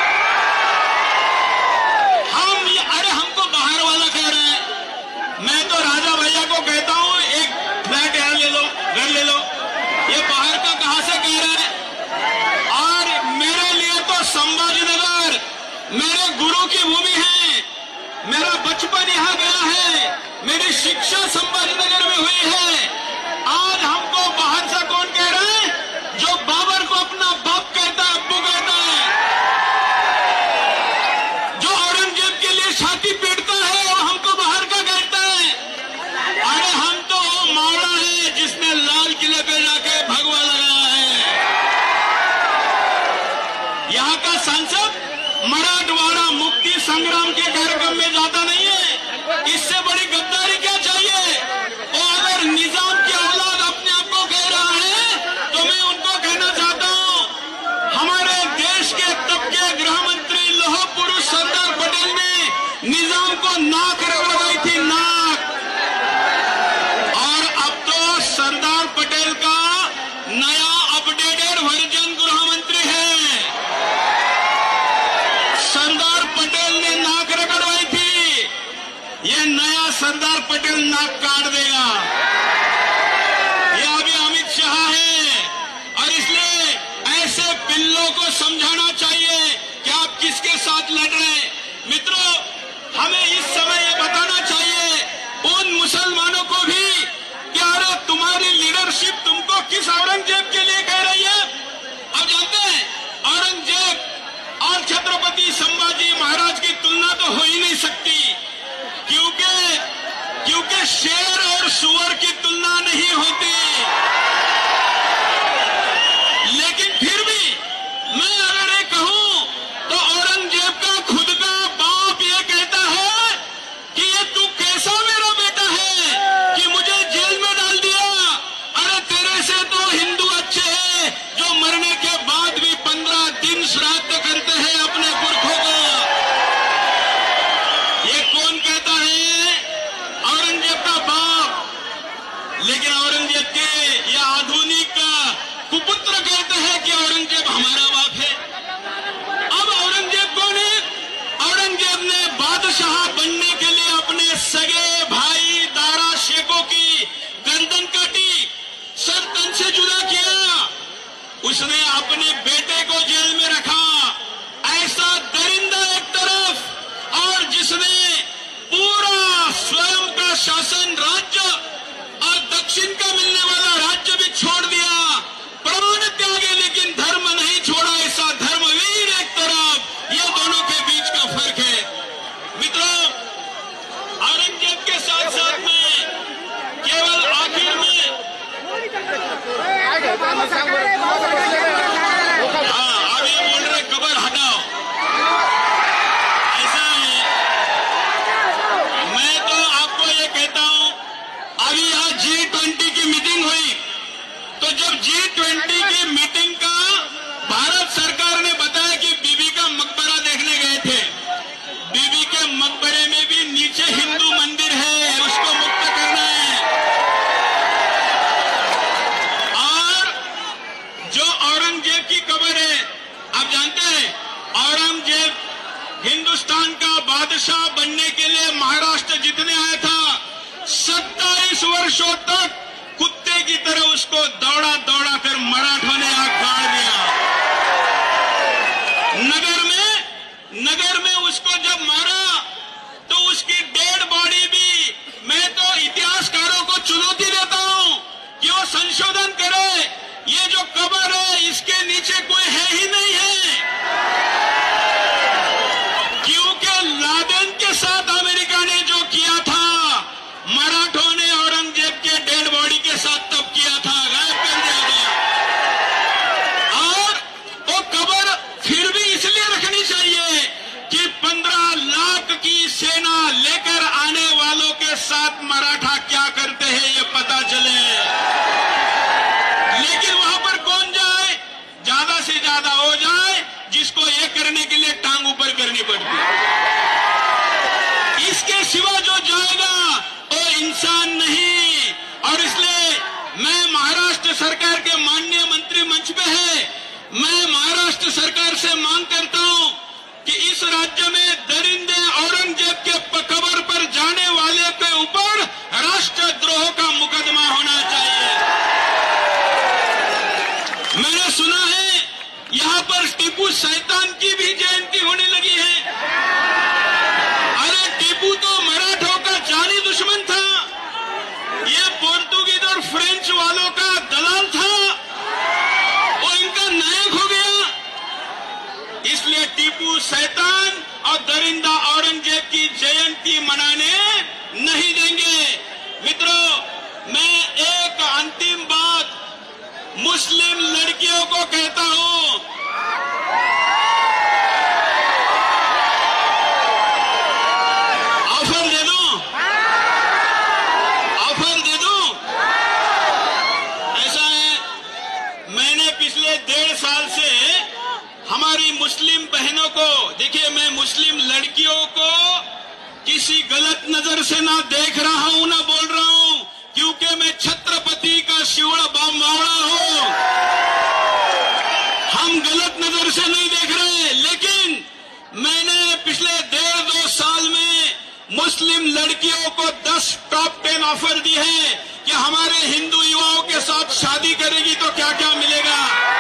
Speaker 1: अरे हमको बाहर वाला कह रहा है, मैं तो राजा भैया को कहता हूं एक फ्लैट यहाँ ले लो, घर ले लो. ये बाहर का कहां से कह रहा है? और मेरे लिए तो संभाजीनगर मेरे गुरु की भूमि है, मेरा बचपन यहाँ गया है, मेरी शिक्षा संभाजीनगर में हुई है. आज हमको बाहर से कौन कह रहा है? जो बाबर को अपना बाप कहता है, अब्बू कहता है, जो औरंगजेब के लिए छाती पीटता है, वो हमको बाहर का कहता है. अरे हम तो वो मावड़ा है जिसने लाल किले पे जाके भगवा लगाया है. यहाँ का सांसद मराठवाड़ा मुक्ति संग्राम के कार्यक्रम में जाता नहीं है. इससे बड़ी गद्दारी क्या चाहिए? और अगर निजाम की औलाद अपने आप को कह रहा है तो मैं उनको कहना चाहता हूँ, हमारे देश के तब के गृह मंत्री लौह पुरुष सरदार पटेल ने निजाम को नाक रगड़वाई थी, नाक. और अब तो सरदार पटेल का नया अपडेटेड वर्जन गृह मंत्री है. सरदार पटेल ने नाक रगड़वाई थी, ये नया सरदार पटेल नाक काट देगा. ये अभी अमित शाह है. और इसलिए ऐसे पिल्लों को समझाना चाहिए कि आप किसके साथ लड़ रहे हैं. मित्रों, हमें इस समय ये बताना चाहिए उन मुसलमानों को भी कि अरे तुम्हारी लीडरशिप तुमको किस औरंगजेब के लिए कह रही है. आप जानते हैं औरंगजेब और छत्रपति संभाजी महाराज की तुलना तो हो ही नहीं सकती, क्योंकि शेर और सुअर की तुलना नहीं होती. लेकिन फिर भी मैं अगर ये कहूं तो औरंगजेब का खुद का बाप ये कहता है कि ये तू कैसा मेरा बेटा है कि मुझे जेल में डाल दिया.
Speaker 5: औरंगजेब के या आधुनिक कुपुत्र कहते हैं कि औरंगजेब हमारा बाप है। अब औरंगजेब कौन है? औरंगजेब ने बादशाह बनने के लिए अपने सगे भाई दारा शेखों की गर्दन काटी, सर तन से जुदा किया। उसने अपने बेटे को जेल में रखा। ऐसा दरिंदा एक तरफ, और जिसने पूरा स्वयं का शासन राज्य और दक्षिण का मिलने वाला राज्य भी छोड़ दिया, प्राण त्यागे लेकिन धर्म नहीं छोड़ा। ऐसा धर्मवीर एक तरफ, ये दोनों के बीच का फर्क है। मित्रों, औरंगजेब के साथ साथ में केवल आखिर में अब ये बोल रहे कबर हटाओ, ऐसा है। मैं तो आपको ये कहता हूं, अभी यहाँ G20 की मीटिंग हुई, तो जब G20 की मीटिंग का भारत सरकार ने बताया कि बीबी का मकबरा देखने गए थे। बीबी के मकबरे में भी नीचे हिंदू मंदिर है, उसको मुक्त करना है। और जो औरंगजेब की कब्र है, आप जानते हैं औरंगजेब हिंदुस्तान का बादशाह बनने के लिए महाराष्ट्र जीतने आया था। 27 वर्षों तक कुत्ते की तरह उसको दौड़ा दौड़ा कर मराठों ने आग गाड़ दिया। नगर में उसको जब मारा तो उसकी डेड बॉडी भी, मैं तो इतिहासकारों को चुनौती देता हूं कि वो संशोधन करे। ये जो कब्र है इसके नीचे कोई है ही नहीं है, क्योंकि लादेन के साथ अमेरिका ने जो किया था, मराठों ने औरंगजेब के डेड बॉडी के साथ तब किया था, गायब कर दिया था। और वो कब्र फिर भी इसलिए रखनी चाहिए कि 15 लाख की सेना लेकर आने वालों के साथ मराठा क्या करते हैं ये पता चले। लेकिन वहां पर कौन जाए? ज्यादा से ज्यादा हो जाए जिसको ये करने के लिए टांग ऊपर करनी पड़ती है। इसके सिवा जो जाएगा वो इंसान नहीं। और इसलिए मैं महाराष्ट्र सरकार के माननीय मंत्री मंच पे है, मैं महाराष्ट्र सरकार से मांग करता हूं कि इस राज्य में दरिंदे औरंगजेब के कब्र पर जाने वाले के ऊपर राष्ट्रद्रोह का मुकदमा होना चाहिए। मैंने सुना है यहां पर टीपू शैतान की भी जयंती होने लगी है। अरे टीपू तो मराठों का जानी दुश्मन था, ये पोर्तुगीज और फ्रेंच वालों का दलाल था, वो इनका नायक हो गया। इसलिए टीपू शैतान और दरिंदा औरंगजेब की जयंती मनाने नहीं देंगे। मित्रों, मैं एक अंतिम बात मुस्लिम लड़कियों को कहता हूं, ऑफर दे दूं? ऐसा है, मैंने पिछले 1.5 साल से हमारी मुस्लिम बहनों को, देखिए मैं मुस्लिम लड़कियों को किसी गलत नजर से ना देख रहा हूं ना बोल रहा हूं, क्योंकि मैं छत्रपति का शिवड़ा बावड़ा हूं। हम गलत नजर से नहीं देख रहे, लेकिन मैंने पिछले 1.5-2 साल में मुस्लिम लड़कियों को 10 टॉप 10 ऑफर दी है कि हमारे हिंदू युवाओं के साथ शादी करेगी तो क्या क्या मिलेगा।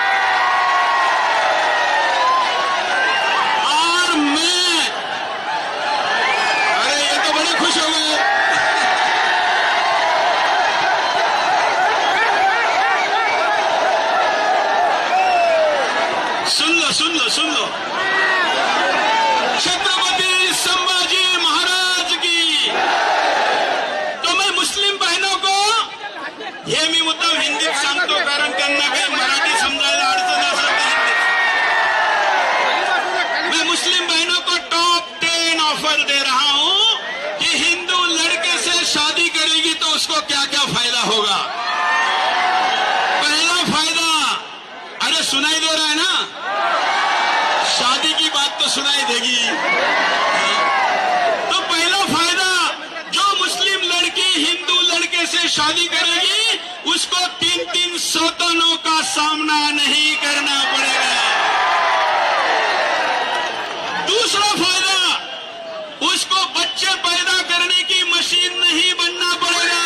Speaker 5: सुन लो, छत्रपति संभाजी महाराज की। तो मैं मुस्लिम बहनों को हे मी मुद्दा हिंदीत सांगतो, कारण त्यांना काही मराठी समजायला अडचण असेल हिंदीत। मैं मुस्लिम बहनों को टॉप 10 ऑफर दे रहा हूं कि हिंदू लड़के से शादी करेगी तो उसको क्या क्या फायदा होगा। पहला फायदा, अरे सुनाई दे रहा है ना, शादी की बात तो सुनाई देगी। तो पहला फायदा, जो मुस्लिम लड़की हिंदू लड़के से शादी करेगी उसको सामना नहीं करना पड़ेगा। दूसरा फायदा, उसको बच्चे पैदा करने की मशीन नहीं बनना पड़ेगा।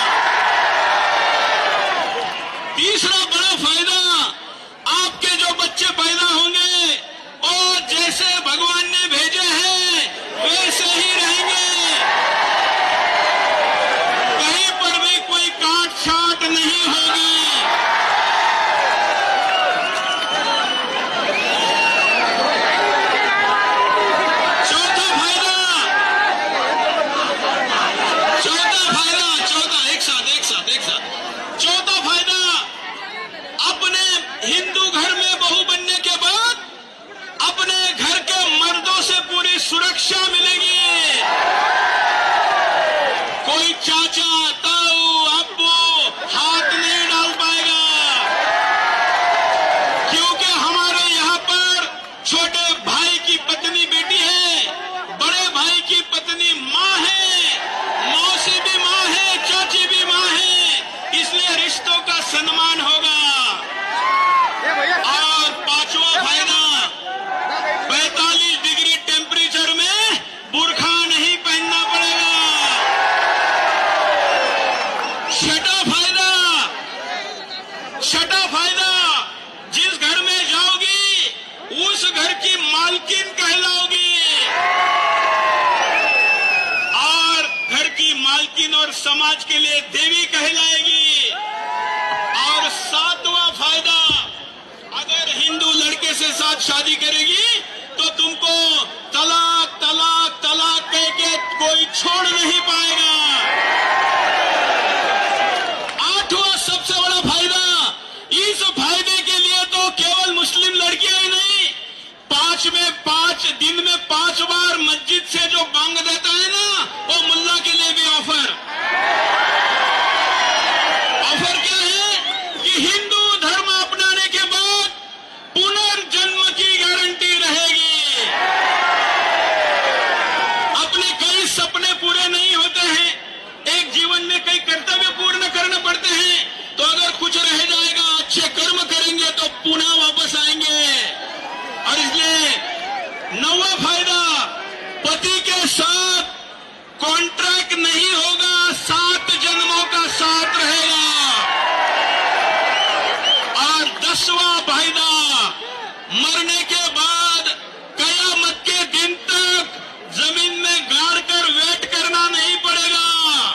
Speaker 5: तीसरा बड़ा फायदा, आपके जो बच्चे पैदा होंगे और जैसे भगवान ने भेजे हैं वैसे ही रहेंगे, कहीं पर भी कोई काट छाट नहीं होगी। चौथा फायदा, चौथा फायदा, अपने हिंदू घर में बहू बनने के बाद अपने घर के मर्दों से पूरी सुरक्षा मिलेगी। कोई चाचा, ताऊ, अब्बू हाथ नहीं डाल पाएगा, क्योंकि हमारे यहाँ पर छोटे भाई की पत्नी बेटी है, बड़े भाई की पत्नी माँ है, मौसी भी माँ है, चाची भी माँ है, इसलिए रिश्तों का सम्मान होगा। और पांचवा फायदा, 45 डिग्री टेम्परेचर में बुर्खा नहीं पहनना पड़ेगा। छठा फायदा, जिस घर में जाओगी उस घर की मालकिन कहलाओगी, और घर की मालकिन और समाज के लिए देवी कहलाएगी। और सातवां फायदा, अगर हिंदू लड़के से साथ शादी करेगी तो तुमको तलाक तलाक तलाक कह के कोई छोड़ नहीं पाएगा। आठवां सबसे बड़ा फायदा, इस फायदे के लिए तो केवल मुस्लिम लड़कियां ही नहीं, 5 दिन में 5 बार मस्जिद से जो बांग देता है ना, वो मुल्ला के लिए भी ऑफर क्या है कि हिंदू धर्म अपनाने के बाद पुनर्जन्म की गारंटी रहेगी। अपने कई सपने पूरे नहीं होते हैं, एक जीवन में कई कर्तव्य पूर्ण करने पड़ते हैं, तो अगर कुछ रह जाएगा, अच्छे कर्म करेंगे तो पुनः वापस आएंगे। और इसलिए 9वां फायदा, पति के साथ कॉन्ट्रैक्ट नहीं होगा, 7 जन्मों का साथ रहेगा। और 10वां फायदा, मरने के बाद कयामत के दिन तक जमीन में गाड़ कर वेट करना नहीं पड़ेगा।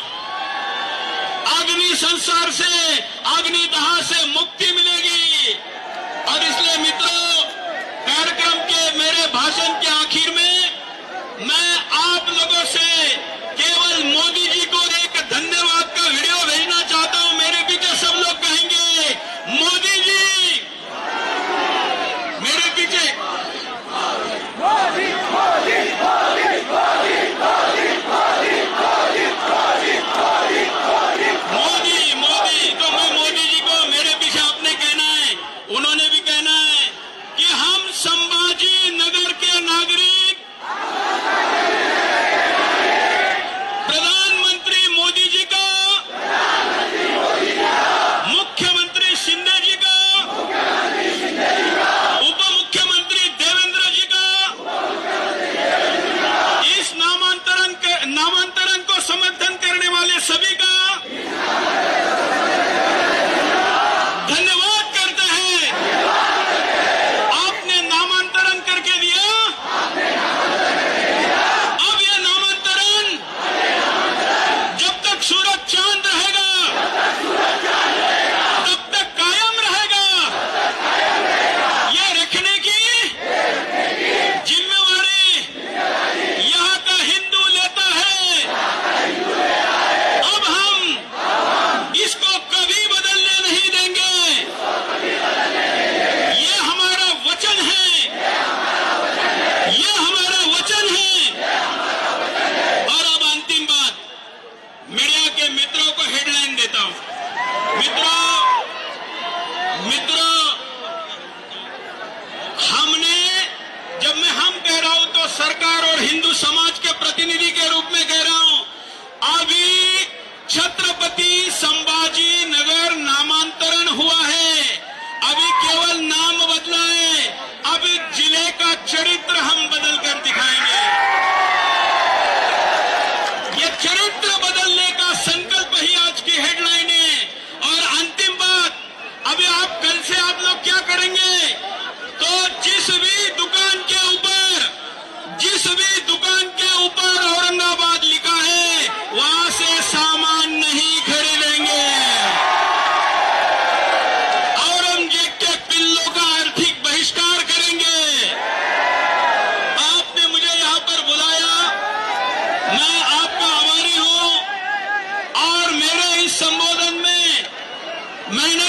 Speaker 5: अग्नि संसार से, अग्निदाह से मुक्ति मिलेगी। और इसलिए मित्रों, कार्यक्रम के मेरे भाषण के आखिर में मैं आप लोगों से केवल मोदी जी को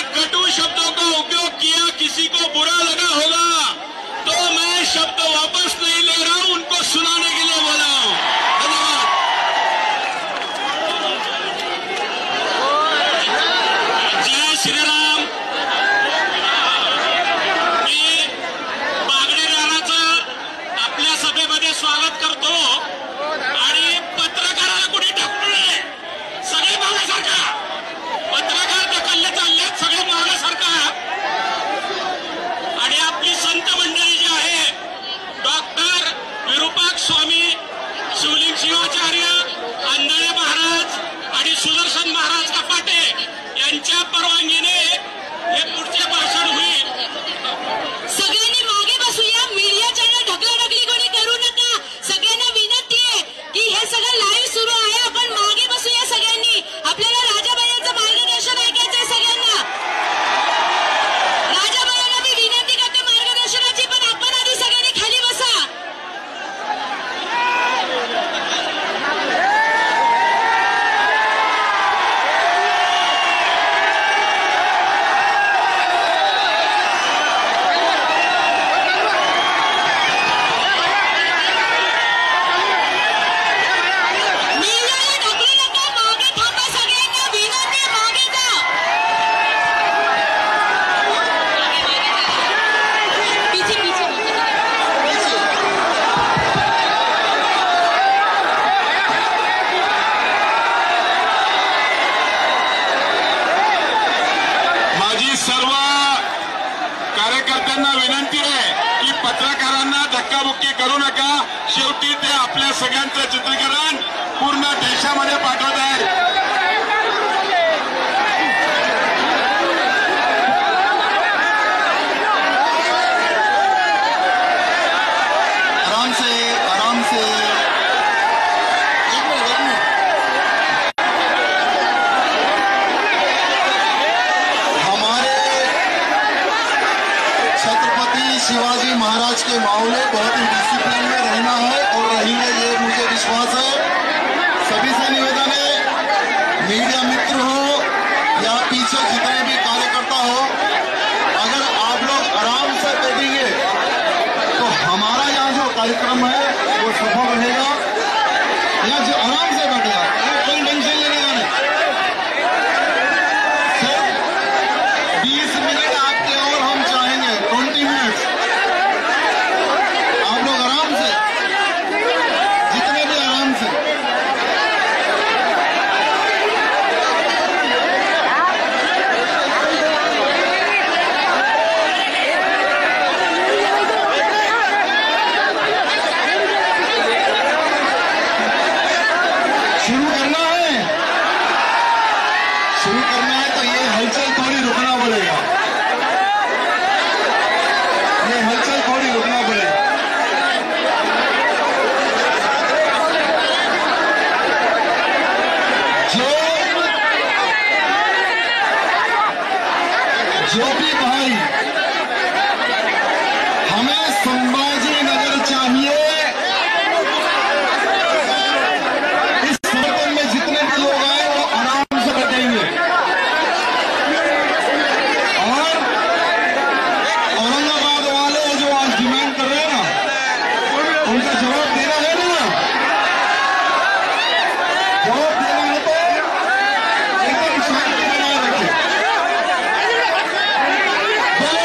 Speaker 5: कटु शब्दों का उपयोग किया, किसी को बुरा लगा होगा तो मैं शब्द वापस नहीं ले रहा हूं, उनको सुनाने के लिए बोला हूं। धन्यवाद। जय श्री राम। मी बागडे राणाचं आपल्या सभेमध्ये स्वागत करतो आणि पत्रकाराला कुणी ढकललंय? सगळे मागे सरका. पत्रकार ढकलले चाललेत, सगळे मागे सरका. आणि आपली संत मंडळी जी आहे, डॉक्टर विरूपाक्ष स्वामी, शिवलिंग शिवाचार्य, आंधळे महाराज आणि सुदर्शन महाराज कपाटे यांच्या परवानगीने हे पुढचे भाषण होईल.
Speaker 3: सगळ्यांनी मागे बसूया. मीडियाच्या ढकलाढकली कोणी करू नका. सगळ्यांना विनंती आहे की हे सगळं लाईव्ह सुरू आहे, आपण मागे बसूया सगळ्यांनी. आपल्याला राजाबाईंचं मार्गदर्शन ऐकायचंय सगळ्यांना. राजाबाईंना मी विनंती करते मार्गदर्शनाची, पण आपण आधी सगळ्यांनी खाली बसा. मीडियाला ढकलू नका. मागे थांबा. सगळ्यांना विनंती आहे, मागे जा. पीछे पीछे
Speaker 5: माझी सर्व कार्यकर्त्यांना विनंती आहे की पत्रकारांना धक्काबुक्की करू नका. शेवटी ते आपल्या सगळ्यांचं चित्रीकरण पूर्ण देशामध्ये पाठवत आहेत.
Speaker 4: आराम से, आराम से. एक मिनट. हमारे छत्रपति शिवाजी महाराज के मामले बहुत ही डिसिप्लिन में रहना है और रहेंगे, ये मुझे विश्वास है. सभी से निवेदन है, मीडिया मित्र हो या पीछे जितने भी कार्यकर्ता हो, अगर आप लोग आराम से बैठेंगे तो हमारा यहाँ जो कार्यक्रम है वो सफल रहेगा. यहाँ जो आराम से बैठेगा, कोई टेंशन लेने का नहीं. सिर्फ 20 मिनट आपके और हम चाहेंगे, 20 मिनट. आप लोग आराम से, जितने भी आराम से. शुरू करना है, शुरू करना है तो ये हलचल थोड़ी रुकना पड़ेगा. ये हलचल थोड़ी रुकना पड़ेगा. जो भी भाई हमें संभाजी नगर चाहिए, इस संगठन में जितने भी लोग आए वो आराम से बैठेंगे. और औरंगाबाद वाले जो आज डिमांड कर रहे हैं ना, उनका जवाब देना है ना. जवाब देना है तो एकदम शांति बनाए रखें. बोलो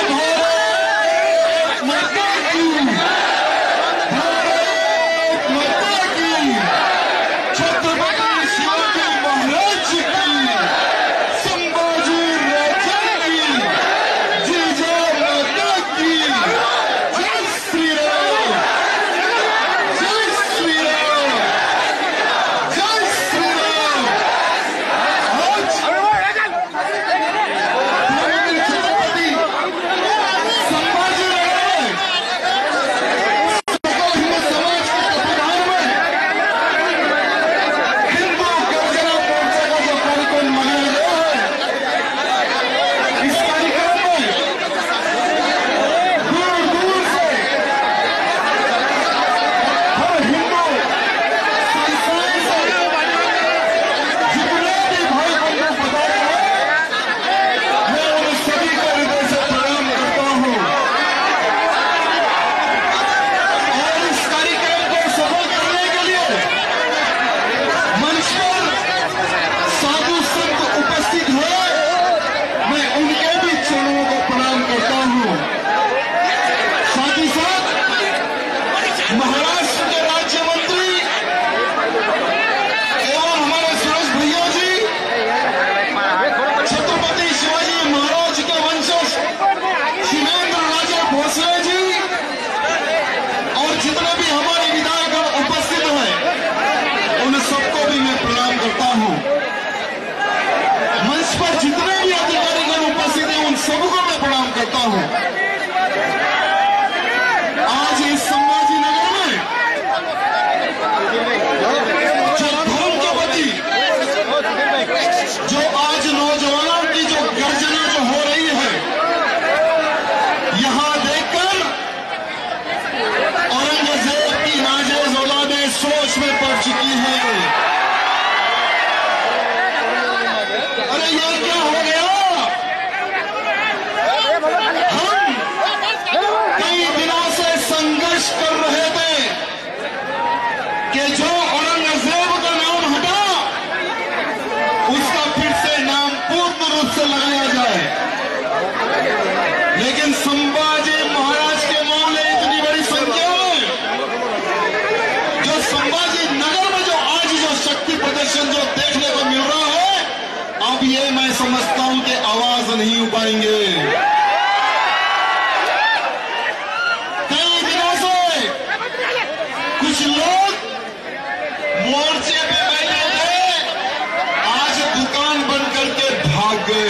Speaker 4: हूं, आज इस संभाजीनगर में जो धर्म के प्रति जो आज नौजवानों की जो गर्जना जो हो रही है, यहां देखकर औरंगजेब की नाजेज औलादें सोच में पड़ चुकी है। अरे ये क्या हो गया? हम कई दिनों से संघर्ष कर रहे थे कि जो औरंगजेब का नाम हटा उसका फिर से नाम पूर्ण रूप से लगाया जाए, लेकिन संभाजी महाराज के मामले इतनी बड़ी संख्या में जो संभाजी नगर में जो आज जो शक्ति प्रदर्शन जो देखने को मिल रहा है, अब ये मैं समझता हूं कि आवाज नहीं उठाएंगे। कई दिनों से कुछ लोग मोर्चे पे बैठे थे, आज दुकान बंद करके भाग गए।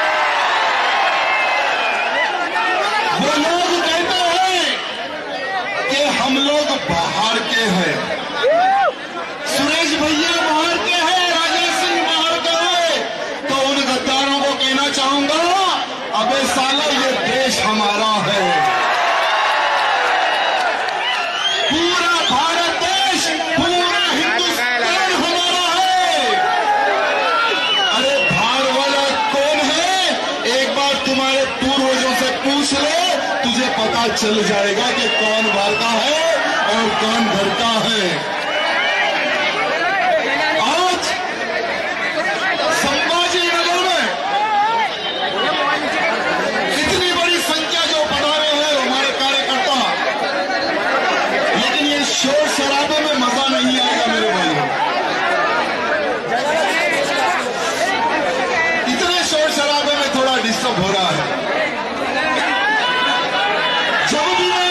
Speaker 4: वो लोग कहते हैं कि हम लोग बाहर के हैं, सुरेश भैया बाहर के हैं, राजेश सिंह बाहर के हैं, तो उन गद्दारों को कहना चाहूंगा, अबे साला ये देश हमारा है, पूरा भारत देश, पूरा हिंदुस्तान हमारा है। अरे भार वाला कौन है? एक बार तुम्हारे पूर्वजों से पूछ ले, तुझे पता चल जाएगा कि कौन बाहर का है और कौन घर का है। आज संभाजीनगर में इतनी बड़ी संख्या जो बढ़ा रहे हैं हमारे कार्यकर्ता, लेकिन ये शोर शराबे में मजा नहीं आएगा मेरे भाइयों। इतने शोर शराबे में थोड़ा डिस्टर्ब हो रहा है। जब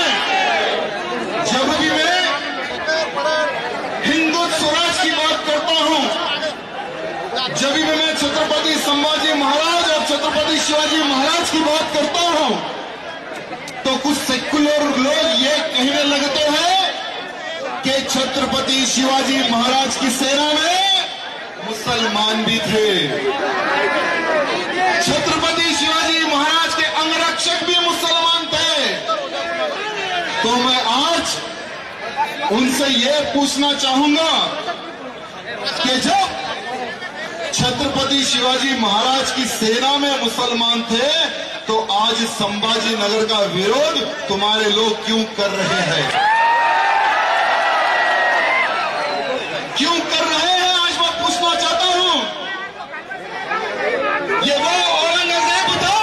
Speaker 4: भी मैं हिंदू स्वराज की बात करता हूं, जब भी मैं छत्रपति संभाजी महाराज और छत्रपति शिवाजी महाराज की बात करता हूं, तो कुछ सेक्युलर लोग ये कहने लगते हैं कि छत्रपति शिवाजी महाराज की सेना में मुसलमान भी थे, छत्रपति शिवाजी महाराज के अंगरक्षक भी मुसलमान थे। तो मैं आज उनसे ये पूछना चाहूंगा कि जब छत्रपति शिवाजी महाराज की सेना में मुसलमान थे, तो आज संभाजी नगर का विरोध तुम्हारे लोग क्यों कर रहे हैं? क्यों कर रहे हैं? आज मैं पूछना चाहता हूं। ये वो औरंगजेब था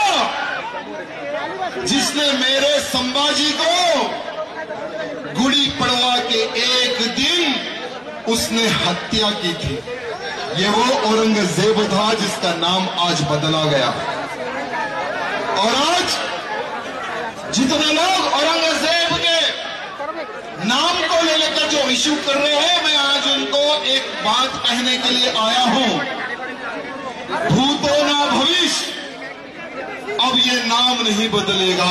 Speaker 4: जिसने मेरे संभाजी को गुड़ी पड़वा के एक दिन उसने हत्या की थी। ये वो औरंगजेब था जिसका नाम आज बदला गया। और आज जितने लोग औरंगजेब के नाम को ले लेकर जो इश्यू कर रहे हैं, मैं आज उनको एक बात कहने के लिए आया हूं, भूतो ना भविष्य, अब ये नाम नहीं बदलेगा,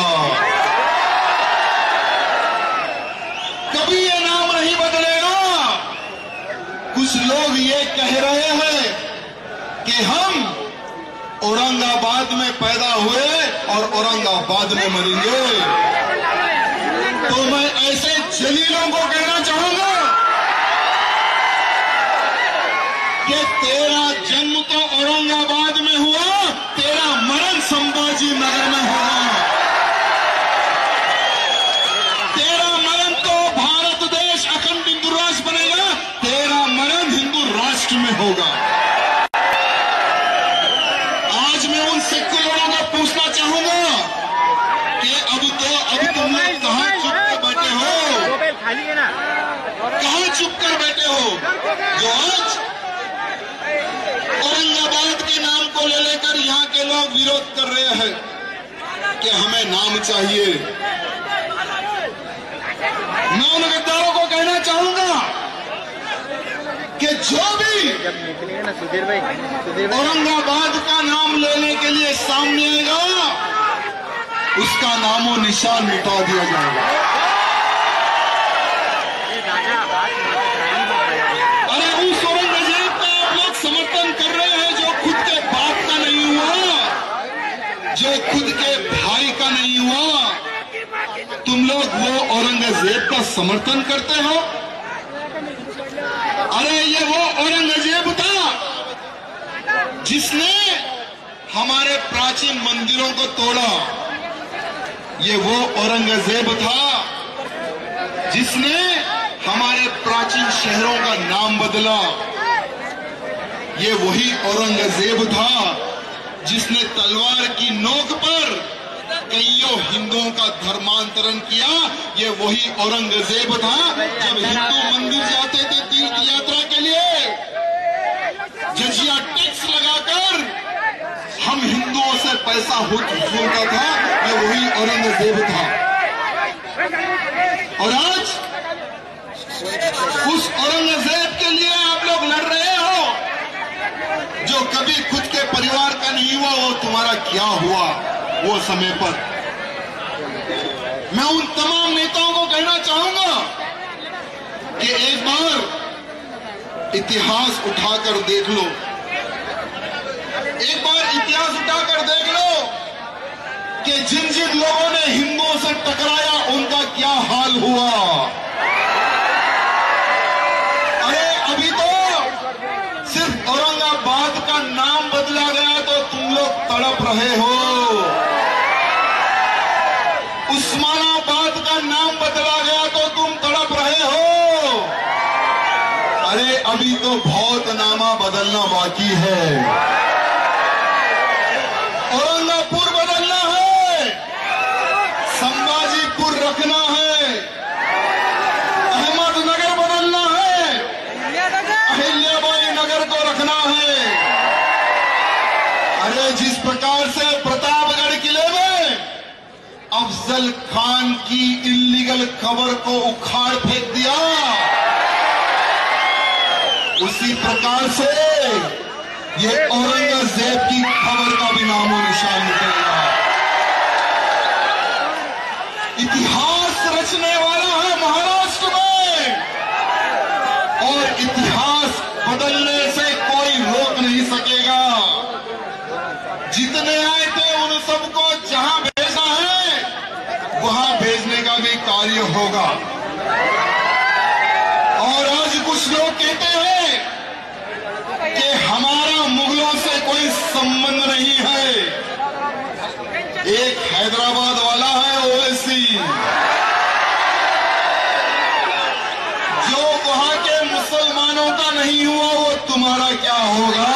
Speaker 4: कभी ये नाम नहीं बदलेगा। कुछ लोग ये कह रहे हैं कि हम औरंगाबाद में पैदा हुए और औरंगाबाद में मरेंगे, तो मैं ऐसे जलीलों को कहना चाहूंगा कि तेरा जन्म तो औरंगाबाद में हुआ, तेरा मरण संभाजी नगर में होगा, तेरा मरण तो भारत देश अखंड हिंदू राष्ट्र बनेगा, तेरा मरण हिंदू राष्ट्र में होगा। आज मैं उन सेक्युलरों को पूछना चाहूंगा कि अब तुम लोग कहां चुप कर बैठे हो, कहां चुप कर बैठे हो, जो आज औरंगाबाद के नाम को ले लेकर यहां के लोग विरोध कर रहे हैं कि हमें नाम चाहिए। मैं उन गद्दारों को कहना चाहूंगा कि जो भी औरंगाबाद का नाम लेने के लिए सामने आएगा, उसका नामो निशान मिटा दिया जाएगा। अरे उस औरंगजेब का आप लोग समर्थन कर रहे हैं जो खुद के बाप का नहीं हुआ, जो खुद के भाई का नहीं हुआ, तुम लोग वो औरंगजेब का समर्थन करते हो। अरे ये वो औरंगजेब था जिसने हमारे प्राचीन मंदिरों को तोड़ा। ये वो औरंगजेब था जिसने हमारे प्राचीन शहरों का नाम बदला। ये वही औरंगजेब था जिसने तलवार की नोक पर कईयों हिंदुओं का धर्मांतरण किया। ये वही औरंगजेब था जब हिंदू मंदिर जाते थे तीर्थ यात्रा के लिए, जजिया टैक्स लगाकर हम हिंदुओं से पैसा वसूलता था। ये वही औरंगजेब था। और आज उस औरंगजेब के लिए आप लोग लड़ रहे हो जो कभी खुद के परिवार का नहीं हुआ। वो तुम्हारा क्या हुआ वो समय पर। मैं उन तमाम नेताओं को कहना चाहूंगा कि एक बार इतिहास उठाकर देख लो, एक बार इतिहास उठाकर देख लो कि जिन जिन लोगों ने हिंदुओं से टकराया उनका क्या हाल हुआ। अरे अभी तो सिर्फ औरंगाबाद का नाम बदला गया तो तुम लोग तड़प रहे हो। उस्मानाबाद का नाम बदला गया तो तुम तड़प रहे हो। अरे अभी तो बहुत नामा बदलना बाकी है। औरंगापुर बदलना है, संभाजीपुर रखना है, अहमदनगर बदलना है, अहिल्याबाई नगर को रखना है। अरे जिस प्रकार से प्रतापगढ़ किले में अफजल खान की इल्लीगल खबर को उखाड़ फेंक दिया, उसी प्रकार से ये औरंगजेब की खबर का भी नामो निशान निकलेगा। इतिहास रचने वाला है महाराष्ट्र में, और इतिहास बदलने से कोई रोक नहीं सकेगा। जितने आए थे उन सबको जहां भेजना है वहां भेजने का भी कार्य होगा। और आज कुछ लोग कहते हैं कि हमारा मुगलों से कोई संबंध नहीं है। एक हैदराबाद वाला है ओवैसी, जो वहां के मुसलमानों का नहीं हुआ वो तुम्हारा क्या होगा।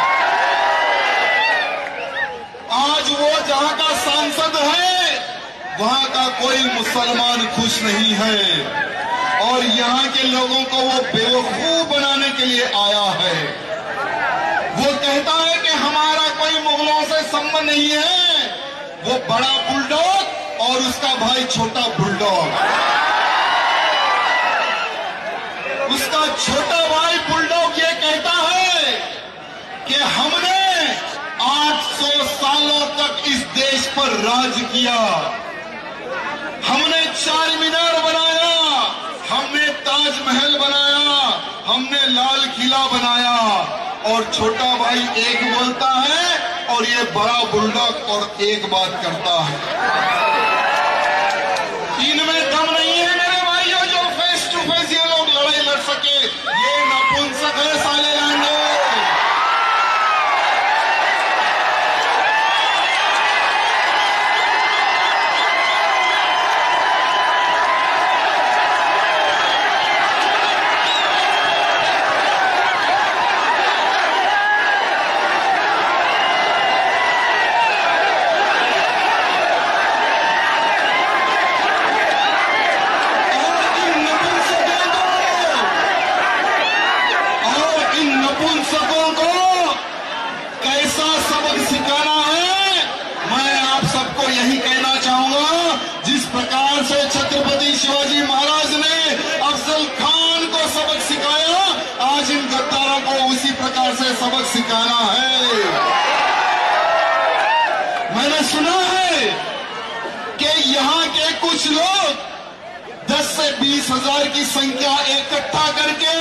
Speaker 4: आज वो जहां का सांसद है वहां का कोई मुसलमान खुश नहीं है, और यहाँ के लोगों को वो बेवकूफ बनाने के लिए आया है। वो कहता है कि हमारा कोई मुगलों से संबंध नहीं है। वो बड़ा बुलडॉग और उसका भाई छोटा बुलडॉग। उसका छोटा भाई बुलडॉग ये कहता है कि हमने 800 सालों तक इस देश पर राज किया, हमने चार मीनार बनाया, हमने ताजमहल बनाया, हमने लाल किला बनाया। और छोटा भाई एक बोलता है और ये बड़ा बुलडॉग और एक बात करता है। इनमें दम नहीं है मेरे भाइयों जो फेस टू फेस ये लोग लड़ाई लड़ सके। ये नपुंसक है साले लांडे। छत्रपति शिवाजी महाराज ने अफजल खान को सबक सिखाया, आज इन गद्दारों को उसी प्रकार से सबक सिखाना है। मैंने सुना है यहाँ के कुछ लोग 10 से 20 हजार की संख्या इकट्ठा करके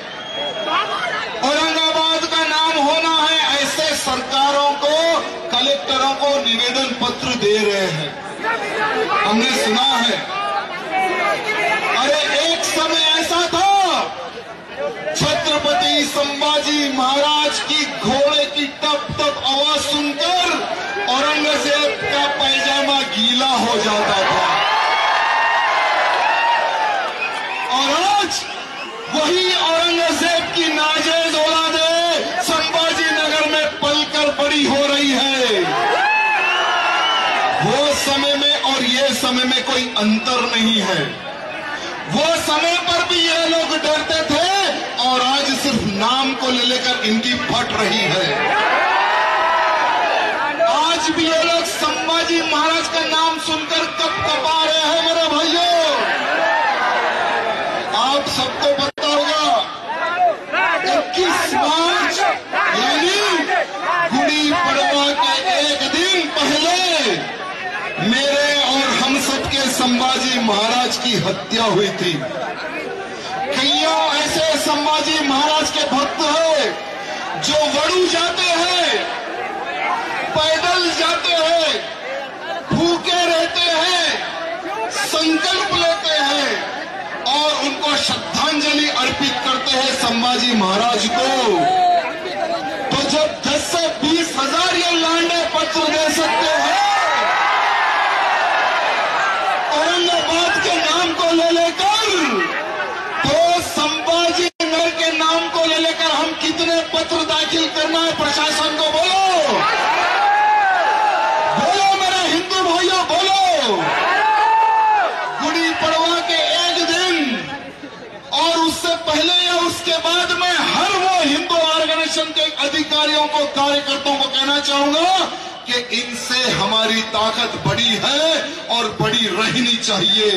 Speaker 4: औरंगाबाद का नाम होना है ऐसे सरकारों को, कलेक्टरों को निवेदन पत्र दे रहे हैं। हमने सुना है। अरे एक समय ऐसा था, छत्रपति संभाजी महाराज की घोड़े की टप टप आवाज सुनकर औरंगजेब का पैजामा गीला हो जाता था, और आज वही औरंगजेब की नाजायज औलादे संभाजी नगर में पलकर बड़ी हो रही है। वो समय में और ये समय में कोई अंतर नहीं है। वो समय पर भी ये लोग डरते थे और आज सिर्फ नाम को ले लेकर इनकी फट रही है। आज भी ये लोग संभाजी महाराज का नाम सुनकर कपकपा रहे हैं। मेरे भाइयों, आप सबको पता होगा 21 मार्च यानी गुड़ी पड़वा के एक दिन पहले मेरे और हम सबके संभाजी महाराज की हत्या हुई थी। कईयों ऐसे संभाजी महाराज के भक्त हैं जो वड़ू जाते हैं, पैदल जाते हैं, भूखे रहते हैं, संकल्प लेते हैं और उनको श्रद्धांजलि अर्पित करते हैं संभाजी महाराज को। तो जब 10 से 20 हजार ये लांडे पत्र दे सकते हैं औरंगाबाद के नाम को ले लेकर, तो संभाजी नगर के नाम को ले लेकर हम कितने पत्र दाखिल करना है प्रशासन को? बोलो बोलो मेरे हिंदू भाइयों, बोलो। गुड़ी पड़वा के एक दिन और उससे पहले या उसके बाद में हर वो हिंदू ऑर्गेनाइजेशन के अधिकारियों को, कार्यकर्ताओं को कहना चाहूंगा कि इनसे हमारी ताकत बड़ी है और बड़ी रहनी चाहिए।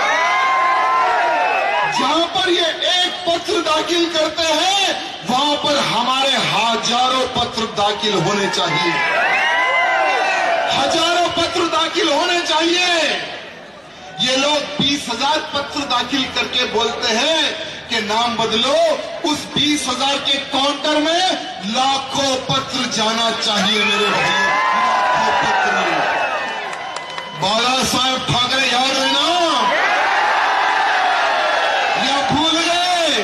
Speaker 4: जहां पर ये एक पत्र दाखिल करते हैं वहां पर हमारे हजारों पत्र दाखिल होने चाहिए, हजारों पत्र दाखिल होने चाहिए। ये लोग 20,000 पत्र दाखिल करके बोलते हैं कि नाम बदलो। उस 20,000 के काउंटर में लाखों पत्र जाना चाहिए मेरे भाई, लाखों पत्र। बाला साहेब ठाकरे याद है ना, या भूल गए?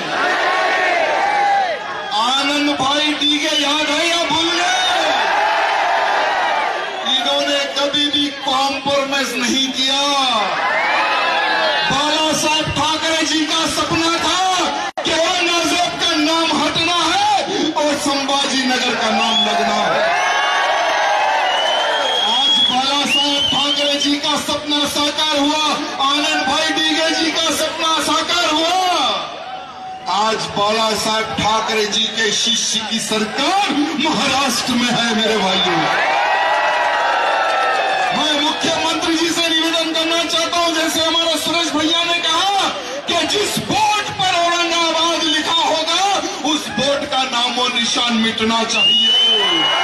Speaker 4: आनंद भाई डीगे याद है या भूल गए? इन्होंने कभी भी कॉम्प्रोमाइज नहीं किया। बाला साहेब ठाकरे जी का सपना था कि औरंगजेब का नाम हटना है और संभाजी नगर का नाम लगना है। आज बाला साहेब ठाकरे जी का सपना साकार हुआ, आनंद भाई डीगे जी का सपना साकार हुआ। आज बाला साहेब ठाकरे जी के शिष्य की सरकार महाराष्ट्र में है मेरे भाइयों। मैं मुख्यमंत्री जी से निवेदन करना चाहता हूं, जैसे हमारे सुरेश भैया ने कहा कि जिस बोर्ड पर औरंगाबाद लिखा होगा उस बोर्ड का नामो निशान मिटना चाहिए।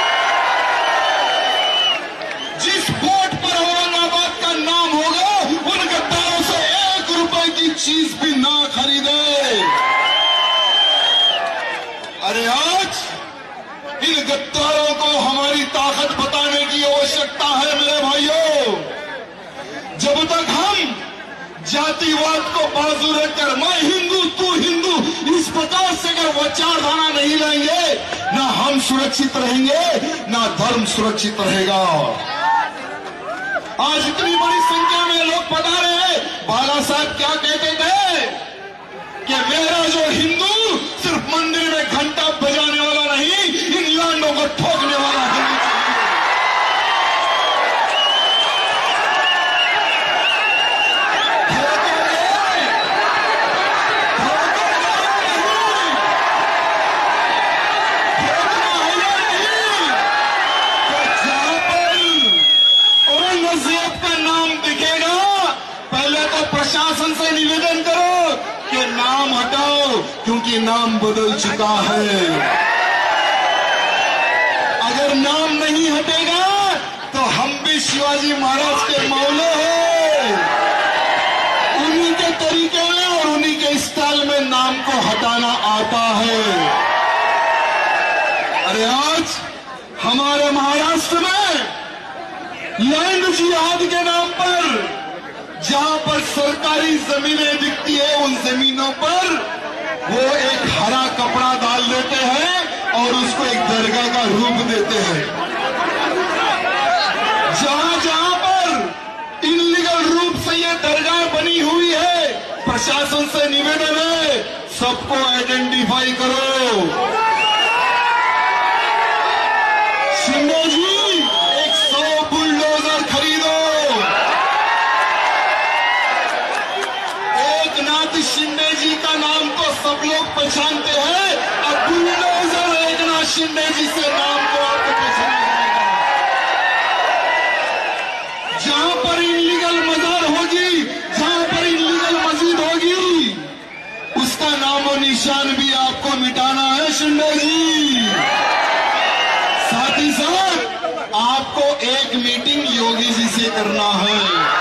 Speaker 4: जिस बोर्ड पर औरंगाबाद का नाम होगा उन गद्दारों से 1 रुपए की चीज भी ना खरीदे। अरे आज इन गद्दारों को हमारी ताकत बताने की आवश्यकता है मेरे भाइयों। जब तक हम जातिवाद को बाजू रखकर मैं हिंदू तू हिंदू इस प्रकार से अगर विचारधारा नहीं लेंगे, ना हम सुरक्षित रहेंगे ना धर्म सुरक्षित रहेगा। आज इतनी बड़ी संख्या में लोग पधारे हैं। बाला साहब क्या कहते थे कि मेरा जो हिंदू सिर्फ मंदिर में घंटा बजाने वाला नहीं, इन लांडों को ठोकने वाला होना चाहिए। औरंगजेब का नाम दिखेगा, पहले तो प्रशासन से निवेदन करो कि नाम हटाओ, क्योंकि नाम बदल चुका है। अगर नाम नहीं हटेगा तो हम भी शिवाजी महाराज के मौले हैं। जिहाद के नाम पर जहां पर सरकारी जमीनें दिखती है, उन जमीनों पर वो एक हरा कपड़ा डाल देते हैं और उसको एक दरगाह का रूप देते हैं। जहां जहां पर इनलीगल रूप से ये दरगाह बनी हुई है, प्रशासन से निवेदन है सबको आइडेंटिफाई करो। शिंदे जी 100 बुलडोजर खरीदो। एकनाथ शिंदे जी का नाम तो सब लोग पहचानते हैं, अब बुलडोजर एकनाथ शिंदे जी से नाम को आपको पहचाना जाएगा। जहां पर इनलीगल मजार होगी, जहां पर इनलीगल मस्जिद होगी, उसका नामो निशान भी आपको मिटाना है शिंदे जी। साथ ही साथ आपको एक मीटिंग योगी जी से करना है।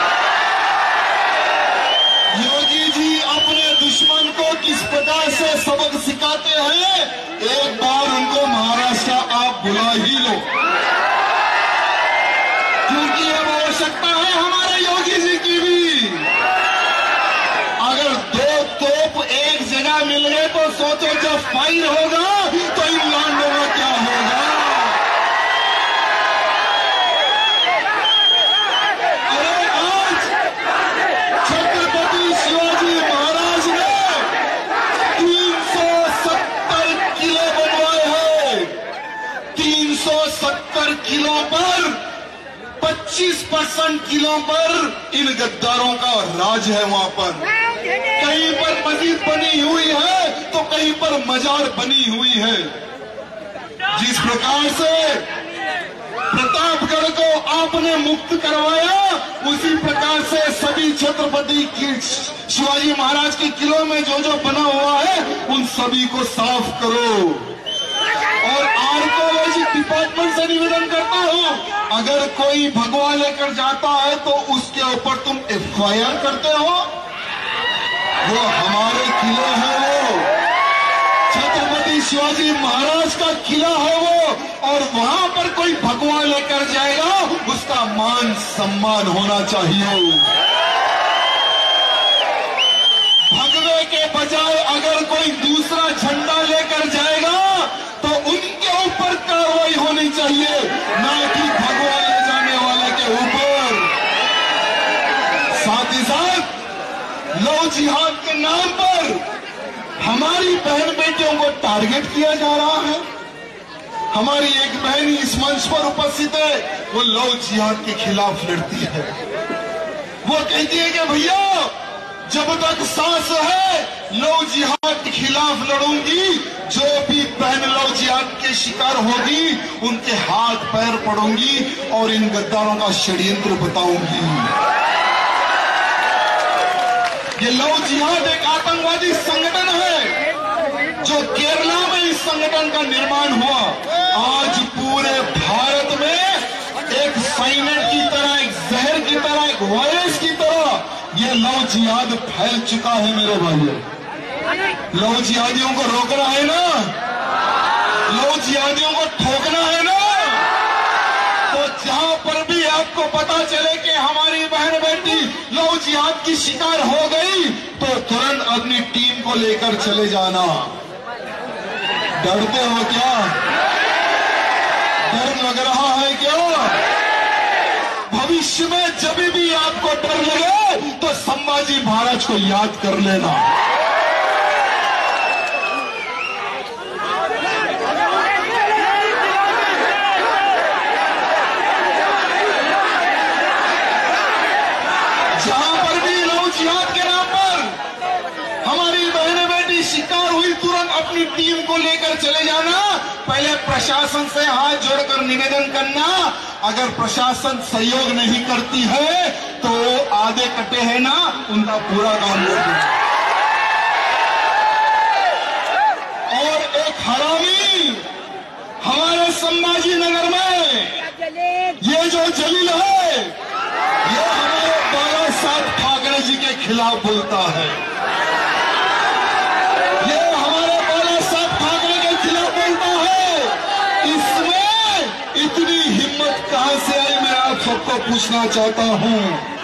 Speaker 4: योगी जी अपने दुश्मन को किस प्रकार से सबक सिखाते हैं, एक बार उनको महाराष्ट्र आप बुला ही लो, क्योंकि अब आवश्यकता है हमारे योगी जी की भी। अगर 2 तोप एक जगह मिल गए तो सोचो जब फायर होगा तो इन लांडों का क्या होगा। अरे आज छत्रपति शिवाजी महाराज ने 370 किलो बनवाए हैं। 370 किलो पर 25% किलो पर इन गद्दारों का राज है। वहां पर कहीं पर मस्जिद बनी हुई है तो कहीं पर मजार बनी हुई है। जिस प्रकार से प्रतापगढ़ को आपने मुक्त करवाया, उसी प्रकार से सभी छत्रपति शिवाजी महाराज के किलों में जो जो बना हुआ है उन सभी को साफ करो। और आर्कोलॉजी डिपार्टमेंट से निवेदन करता हूं, अगर कोई भगवा लेकर जाता है तो उसके ऊपर तुम FIR करते हो। वो हमारे किले हैं, वो छत्रपति शिवाजी महाराज का किला है वो, और वहां पर कोई भगवा लेकर जाएगा उसका मान सम्मान होना चाहिए। भगवे के बजाय अगर कोई दूसरा झंडा लेकर जाएगा तो उनके ऊपर कार्रवाई होनी चाहिए, ना कि भगवा ले जाने वाले के ऊपर। साथ ही साथ लव जिहाद के नाम पर हमारी बहन बेटियों को टारगेट किया जा रहा है। हमारी एक बहन इस मंच पर उपस्थित है, वो लव जिहाद के खिलाफ लड़ती है। वो कहती है कि भैया जब तक सांस है लव जिहाद के खिलाफ लड़ूंगी, जो भी बहन लव जिहाद के शिकार होगी उनके हाथ पैर पड़ूंगी और इन गद्दारों का षड्यंत्र बताऊंगी। ये लव जिहाद एक आतंकवादी संगठन है जो केरला में इस संगठन का निर्माण हुआ। आज पूरे भारत में एक साइनेट की तरह, एक जहर की तरह, एक वायरस की तरह ये लव जिहाद फैल चुका है। मेरे भाइयों, लव जिहादियों को रोकना है ना, लव जिहादियों को ठोकना है ना। तो जहां पर भी आपको पता चले कि हमारी बहन बेटी लव जिहाद की शिकार हो गई तो तुरंत अपनी टीम को लेकर चले जाना। डरते हो क्या? डर लग रहा है क्या? भविष्य में जब भी आपको डर लगे तो संभाजी महाराज को याद कर लेना। जहां पर भी लव जिहाद के नाम पर हमारी बहनें बेटी शिकार हुई, तुरंत अपनी टीम को लेकर चले जाना। पहले प्रशासन से हाथ जोड़कर निवेदन करना, अगर प्रशासन सहयोग नहीं करती है तो आधे कटे हैं ना, उनका पूरा काम कर देना। और एक हरामी हमारे संभाजी नगर में ये जो जलील है, ये हमारे बाला साहब ठाकरे जी के खिलाफ बोलता है। ये हमारे बाला साहब ठाकरे के खिलाफ बोलता है। इसमें इतनी हिम्मत कहां से आई, मैं आप सब आपको पूछना चाहता हूं,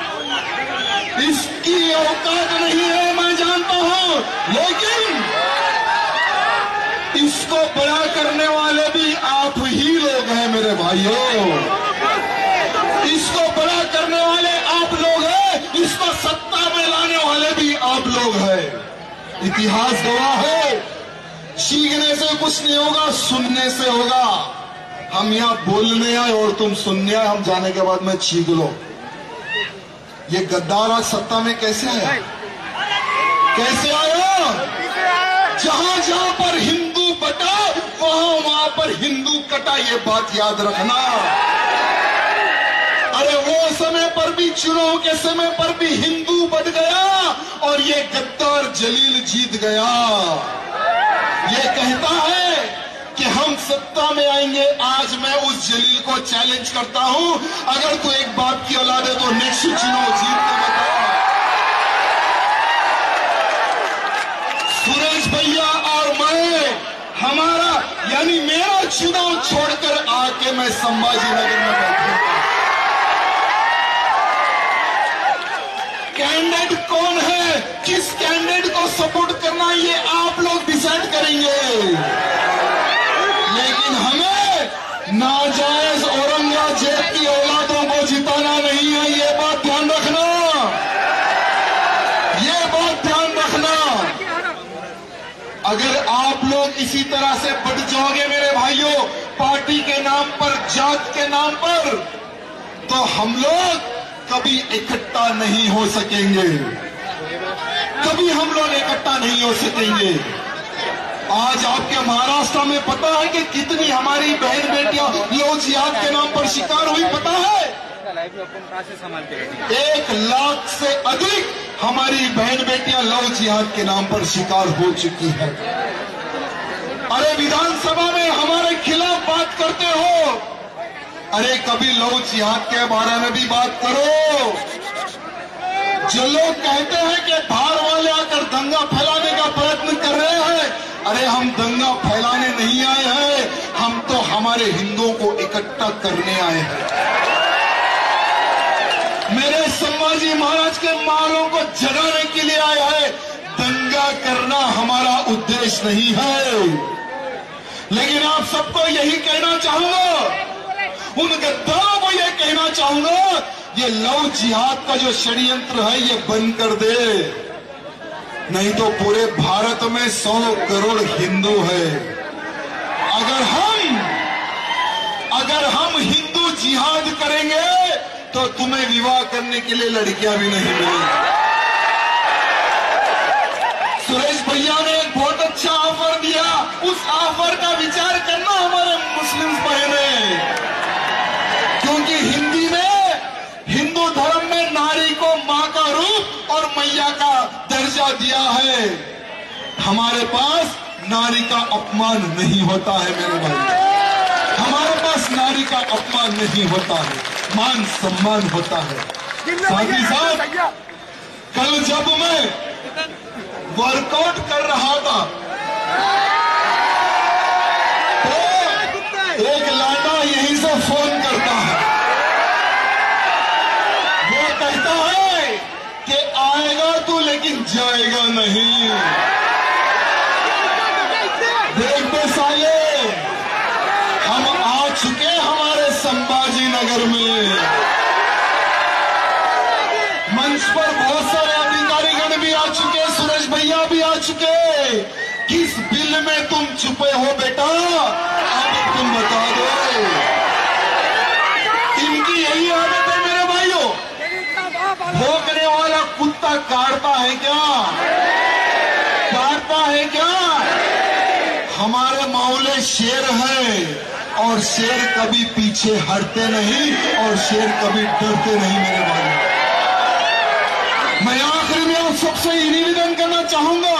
Speaker 4: इसकी औकात नहीं है मैं जानता हूं, लेकिन इसको बड़ा करने वाले भी आप ही लोग हैं मेरे भाइयों। इसको बड़ा करने वाले आप लोग हैं, इसको सत्ता में लाने वाले भी आप लोग हैं। इतिहास गवाह है, सीखने से कुछ नहीं होगा, सुनने से होगा। हम यहाँ बोलने आए और तुम सुनने आए, हम जाने के बाद में चीख लो। ये गद्दार आज सत्ता में कैसे आया? कैसे आया? जहां जहां पर हिंदू बटा वहां पर हिंदू कटा, ये बात याद रखना। अरे वो समय पर भी, चुनाव के समय पर भी हिंदू बढ़ गया और ये गद्दार जलील जीत गया। ये कहता है कि हम सत्ता में आएंगे। आज मैं उस जलील को चैलेंज करता हूं, अगर तू एक बाप की औलाद है तो नेक्स्ट चुनाव जीत के बता। सुरेश भैया और मैं, हमारा यानी मेरा चुनाव छोड़कर आके मैं संभाजी नगर में बैठूंगा। कैंडिडेट कौन है, किस कैंडिडेट को सपोर्ट करना, ये आप लोग डिसाइड करेंगे। लेकिन हमें नाजायज औरंगजेब की औलादों को जिताना नहीं है, ये बात ध्यान रखना। ये बात ध्यान रखना। अगर आप लोग इसी तरह से बढ़ जाओगे मेरे भाइयों, पार्टी के नाम पर, जात के नाम पर, तो हम लोग कभी इकट्ठा नहीं हो सकेंगे। कभी हम लोग इकट्ठा नहीं हो सकेंगे। आज आपके महाराष्ट्र में पता है कि कितनी हमारी बहन बेटियां लव जिहाद के नाम पर शिकार हुई, पता है? 1 लाख से अधिक हमारी बहन बेटियां लव जिहाद के नाम पर शिकार हो चुकी है। अरे विधानसभा में हमारे खिलाफ बात करते हो, अरे कभी लव जिहाद के बारे में भी बात करो। जो लोग कहते हैं कि बाहर वाले आकर दंगा फैलाने का प्रयत्न कर रहे हैं, अरे हम दंगा फैलाने नहीं आए हैं, हम तो हमारे हिंदुओं को इकट्ठा करने आए हैं। मेरे संभाजी महाराज के मालों को जगाने के लिए आए हैं। दंगा करना हमारा उद्देश्य नहीं है। लेकिन आप सबको यही कहना चाहूंगा, उन गद्दारों को यह कहना चाहूंगा, ये लव जिहाद का जो षड्यंत्र है ये बंद कर दे, नहीं तो पूरे भारत में 100 करोड़ हिंदू है। अगर हम हिंदू जिहाद करेंगे तो तुम्हें विवाह करने के लिए लड़कियां भी नहीं मिलेंगी। सुरेश भैया ने एक बहुत अच्छा ऑफर दिया, उस ऑफर का विचार करना हमारे मुस्लिम बहनें, क्योंकि हिंदी में, हिंदू धर्म में नारी को मां का रूप और मैया का दर्जा दिया है। हमारे पास नारी का अपमान नहीं होता है मेरे भाई, हमारे पास नारी का अपमान नहीं होता है, मान सम्मान होता है। साथ ही साथ कल जब मैं वर्कआउट कर रहा था तो एक लाटा यहीं से फोन करता है, वो कहता है कि आएगा तू लेकिन जाएगा नहीं। देखते साले, हम आ चुके हमारे संभाजी नगर में। मंच पर बहुत सारे अधिकारीगण भी आ चुके, सुरेश भैया भी आ चुके। किस बिल में तुम छुपे हो बेटा, अब तुम बता दो। इनकी यही आदत है मेरे भाइयों, भौंकने वाला कुत्ता काटता है क्या? काटता है क्या? हमारे मौले शेर हैं और शेर कभी पीछे हटते नहीं और शेर कभी डरते नहीं मेरे भाई। मैं आखिर में आप सबसे ही निवेदन करना चाहूंगा,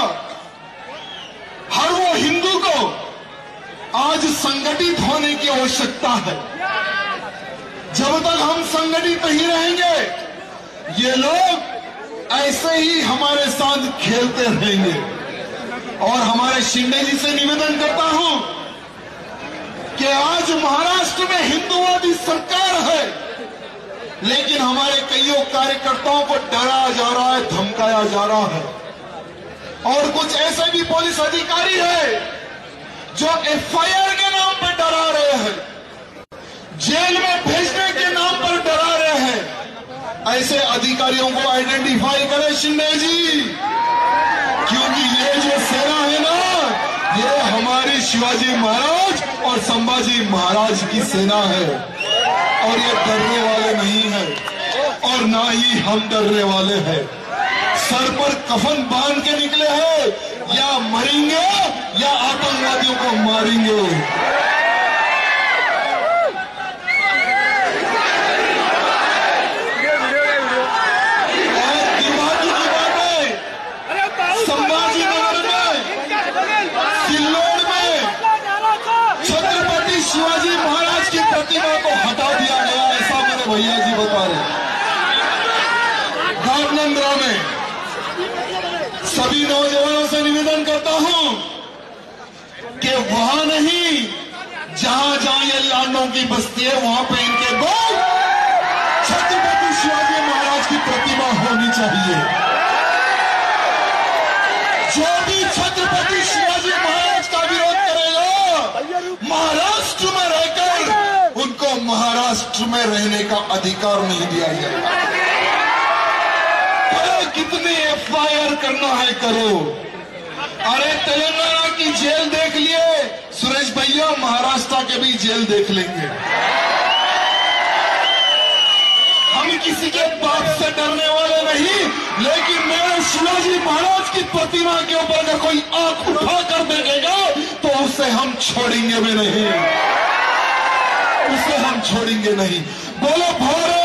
Speaker 4: हर वो हिंदू को आज संगठित होने की आवश्यकता है। जब तक हम संगठित नहीं रहेंगे, ये लोग ऐसे ही हमारे साथ खेलते रहेंगे। और हमारे शिंदे जी से निवेदन करता हूं कि आज महाराष्ट्र में हिंदुवादी सरकार है, लेकिन हमारे कईयों कार्यकर्ताओं को डराया जा रहा है, धमकाया जा रहा है। और कुछ ऐसे भी पुलिस अधिकारी है जो एफआईआर के नाम पर डरा रहे हैं, जेल में भेजने के नाम पर डरा रहे हैं। ऐसे अधिकारियों को आइडेंटिफाई करें शिंदे जी, क्योंकि ये जो सेना है ना, ये हमारी शिवाजी महाराज और संभाजी महाराज की सेना है, और ये डरने वाले नहीं है, और ना ही हम डरने वाले हैं। सर पर कफन बांध के निकले हैं, या मरेंगे या आतंकवादियों को मारेंगे। और दिमागी की बात है, संभाजी नगर में, सिल्लोड में छत्रपति शिवाजी महाराज की प्रतिमा को हटा दिया गया, ऐसा मेरे भैया जी बता रहे। घाटनंद्रा में सभी नौजवानों से निवेदन करता हूं कि वहां नहीं, जहां जहां ये लांडों की बस्ती है, वहां पे इनके बाद छत्रपति शिवाजी महाराज की प्रतिमा होनी चाहिए। जो भी छत्रपति शिवाजी महाराज का विरोध करेगा, महाराष्ट्र में रहकर उनको महाराष्ट्र में रहने का अधिकार नहीं दिया जाएगा। कितनी एफआईआर करना है करो। अरे तेलंगाना की जेल देख लिए सुरेश भैया, महाराष्ट्र के भी जेल देख लेंगे। हम किसी के बाप से डरने वाले नहीं, लेकिन मेरे शिवाजी महाराज की प्रतिमा के ऊपर अगर कोई आंख उठा कर देखेगा तो उसे हम छोड़ेंगे भी नहीं, उसे हम छोड़ेंगे नहीं। बोलो भारत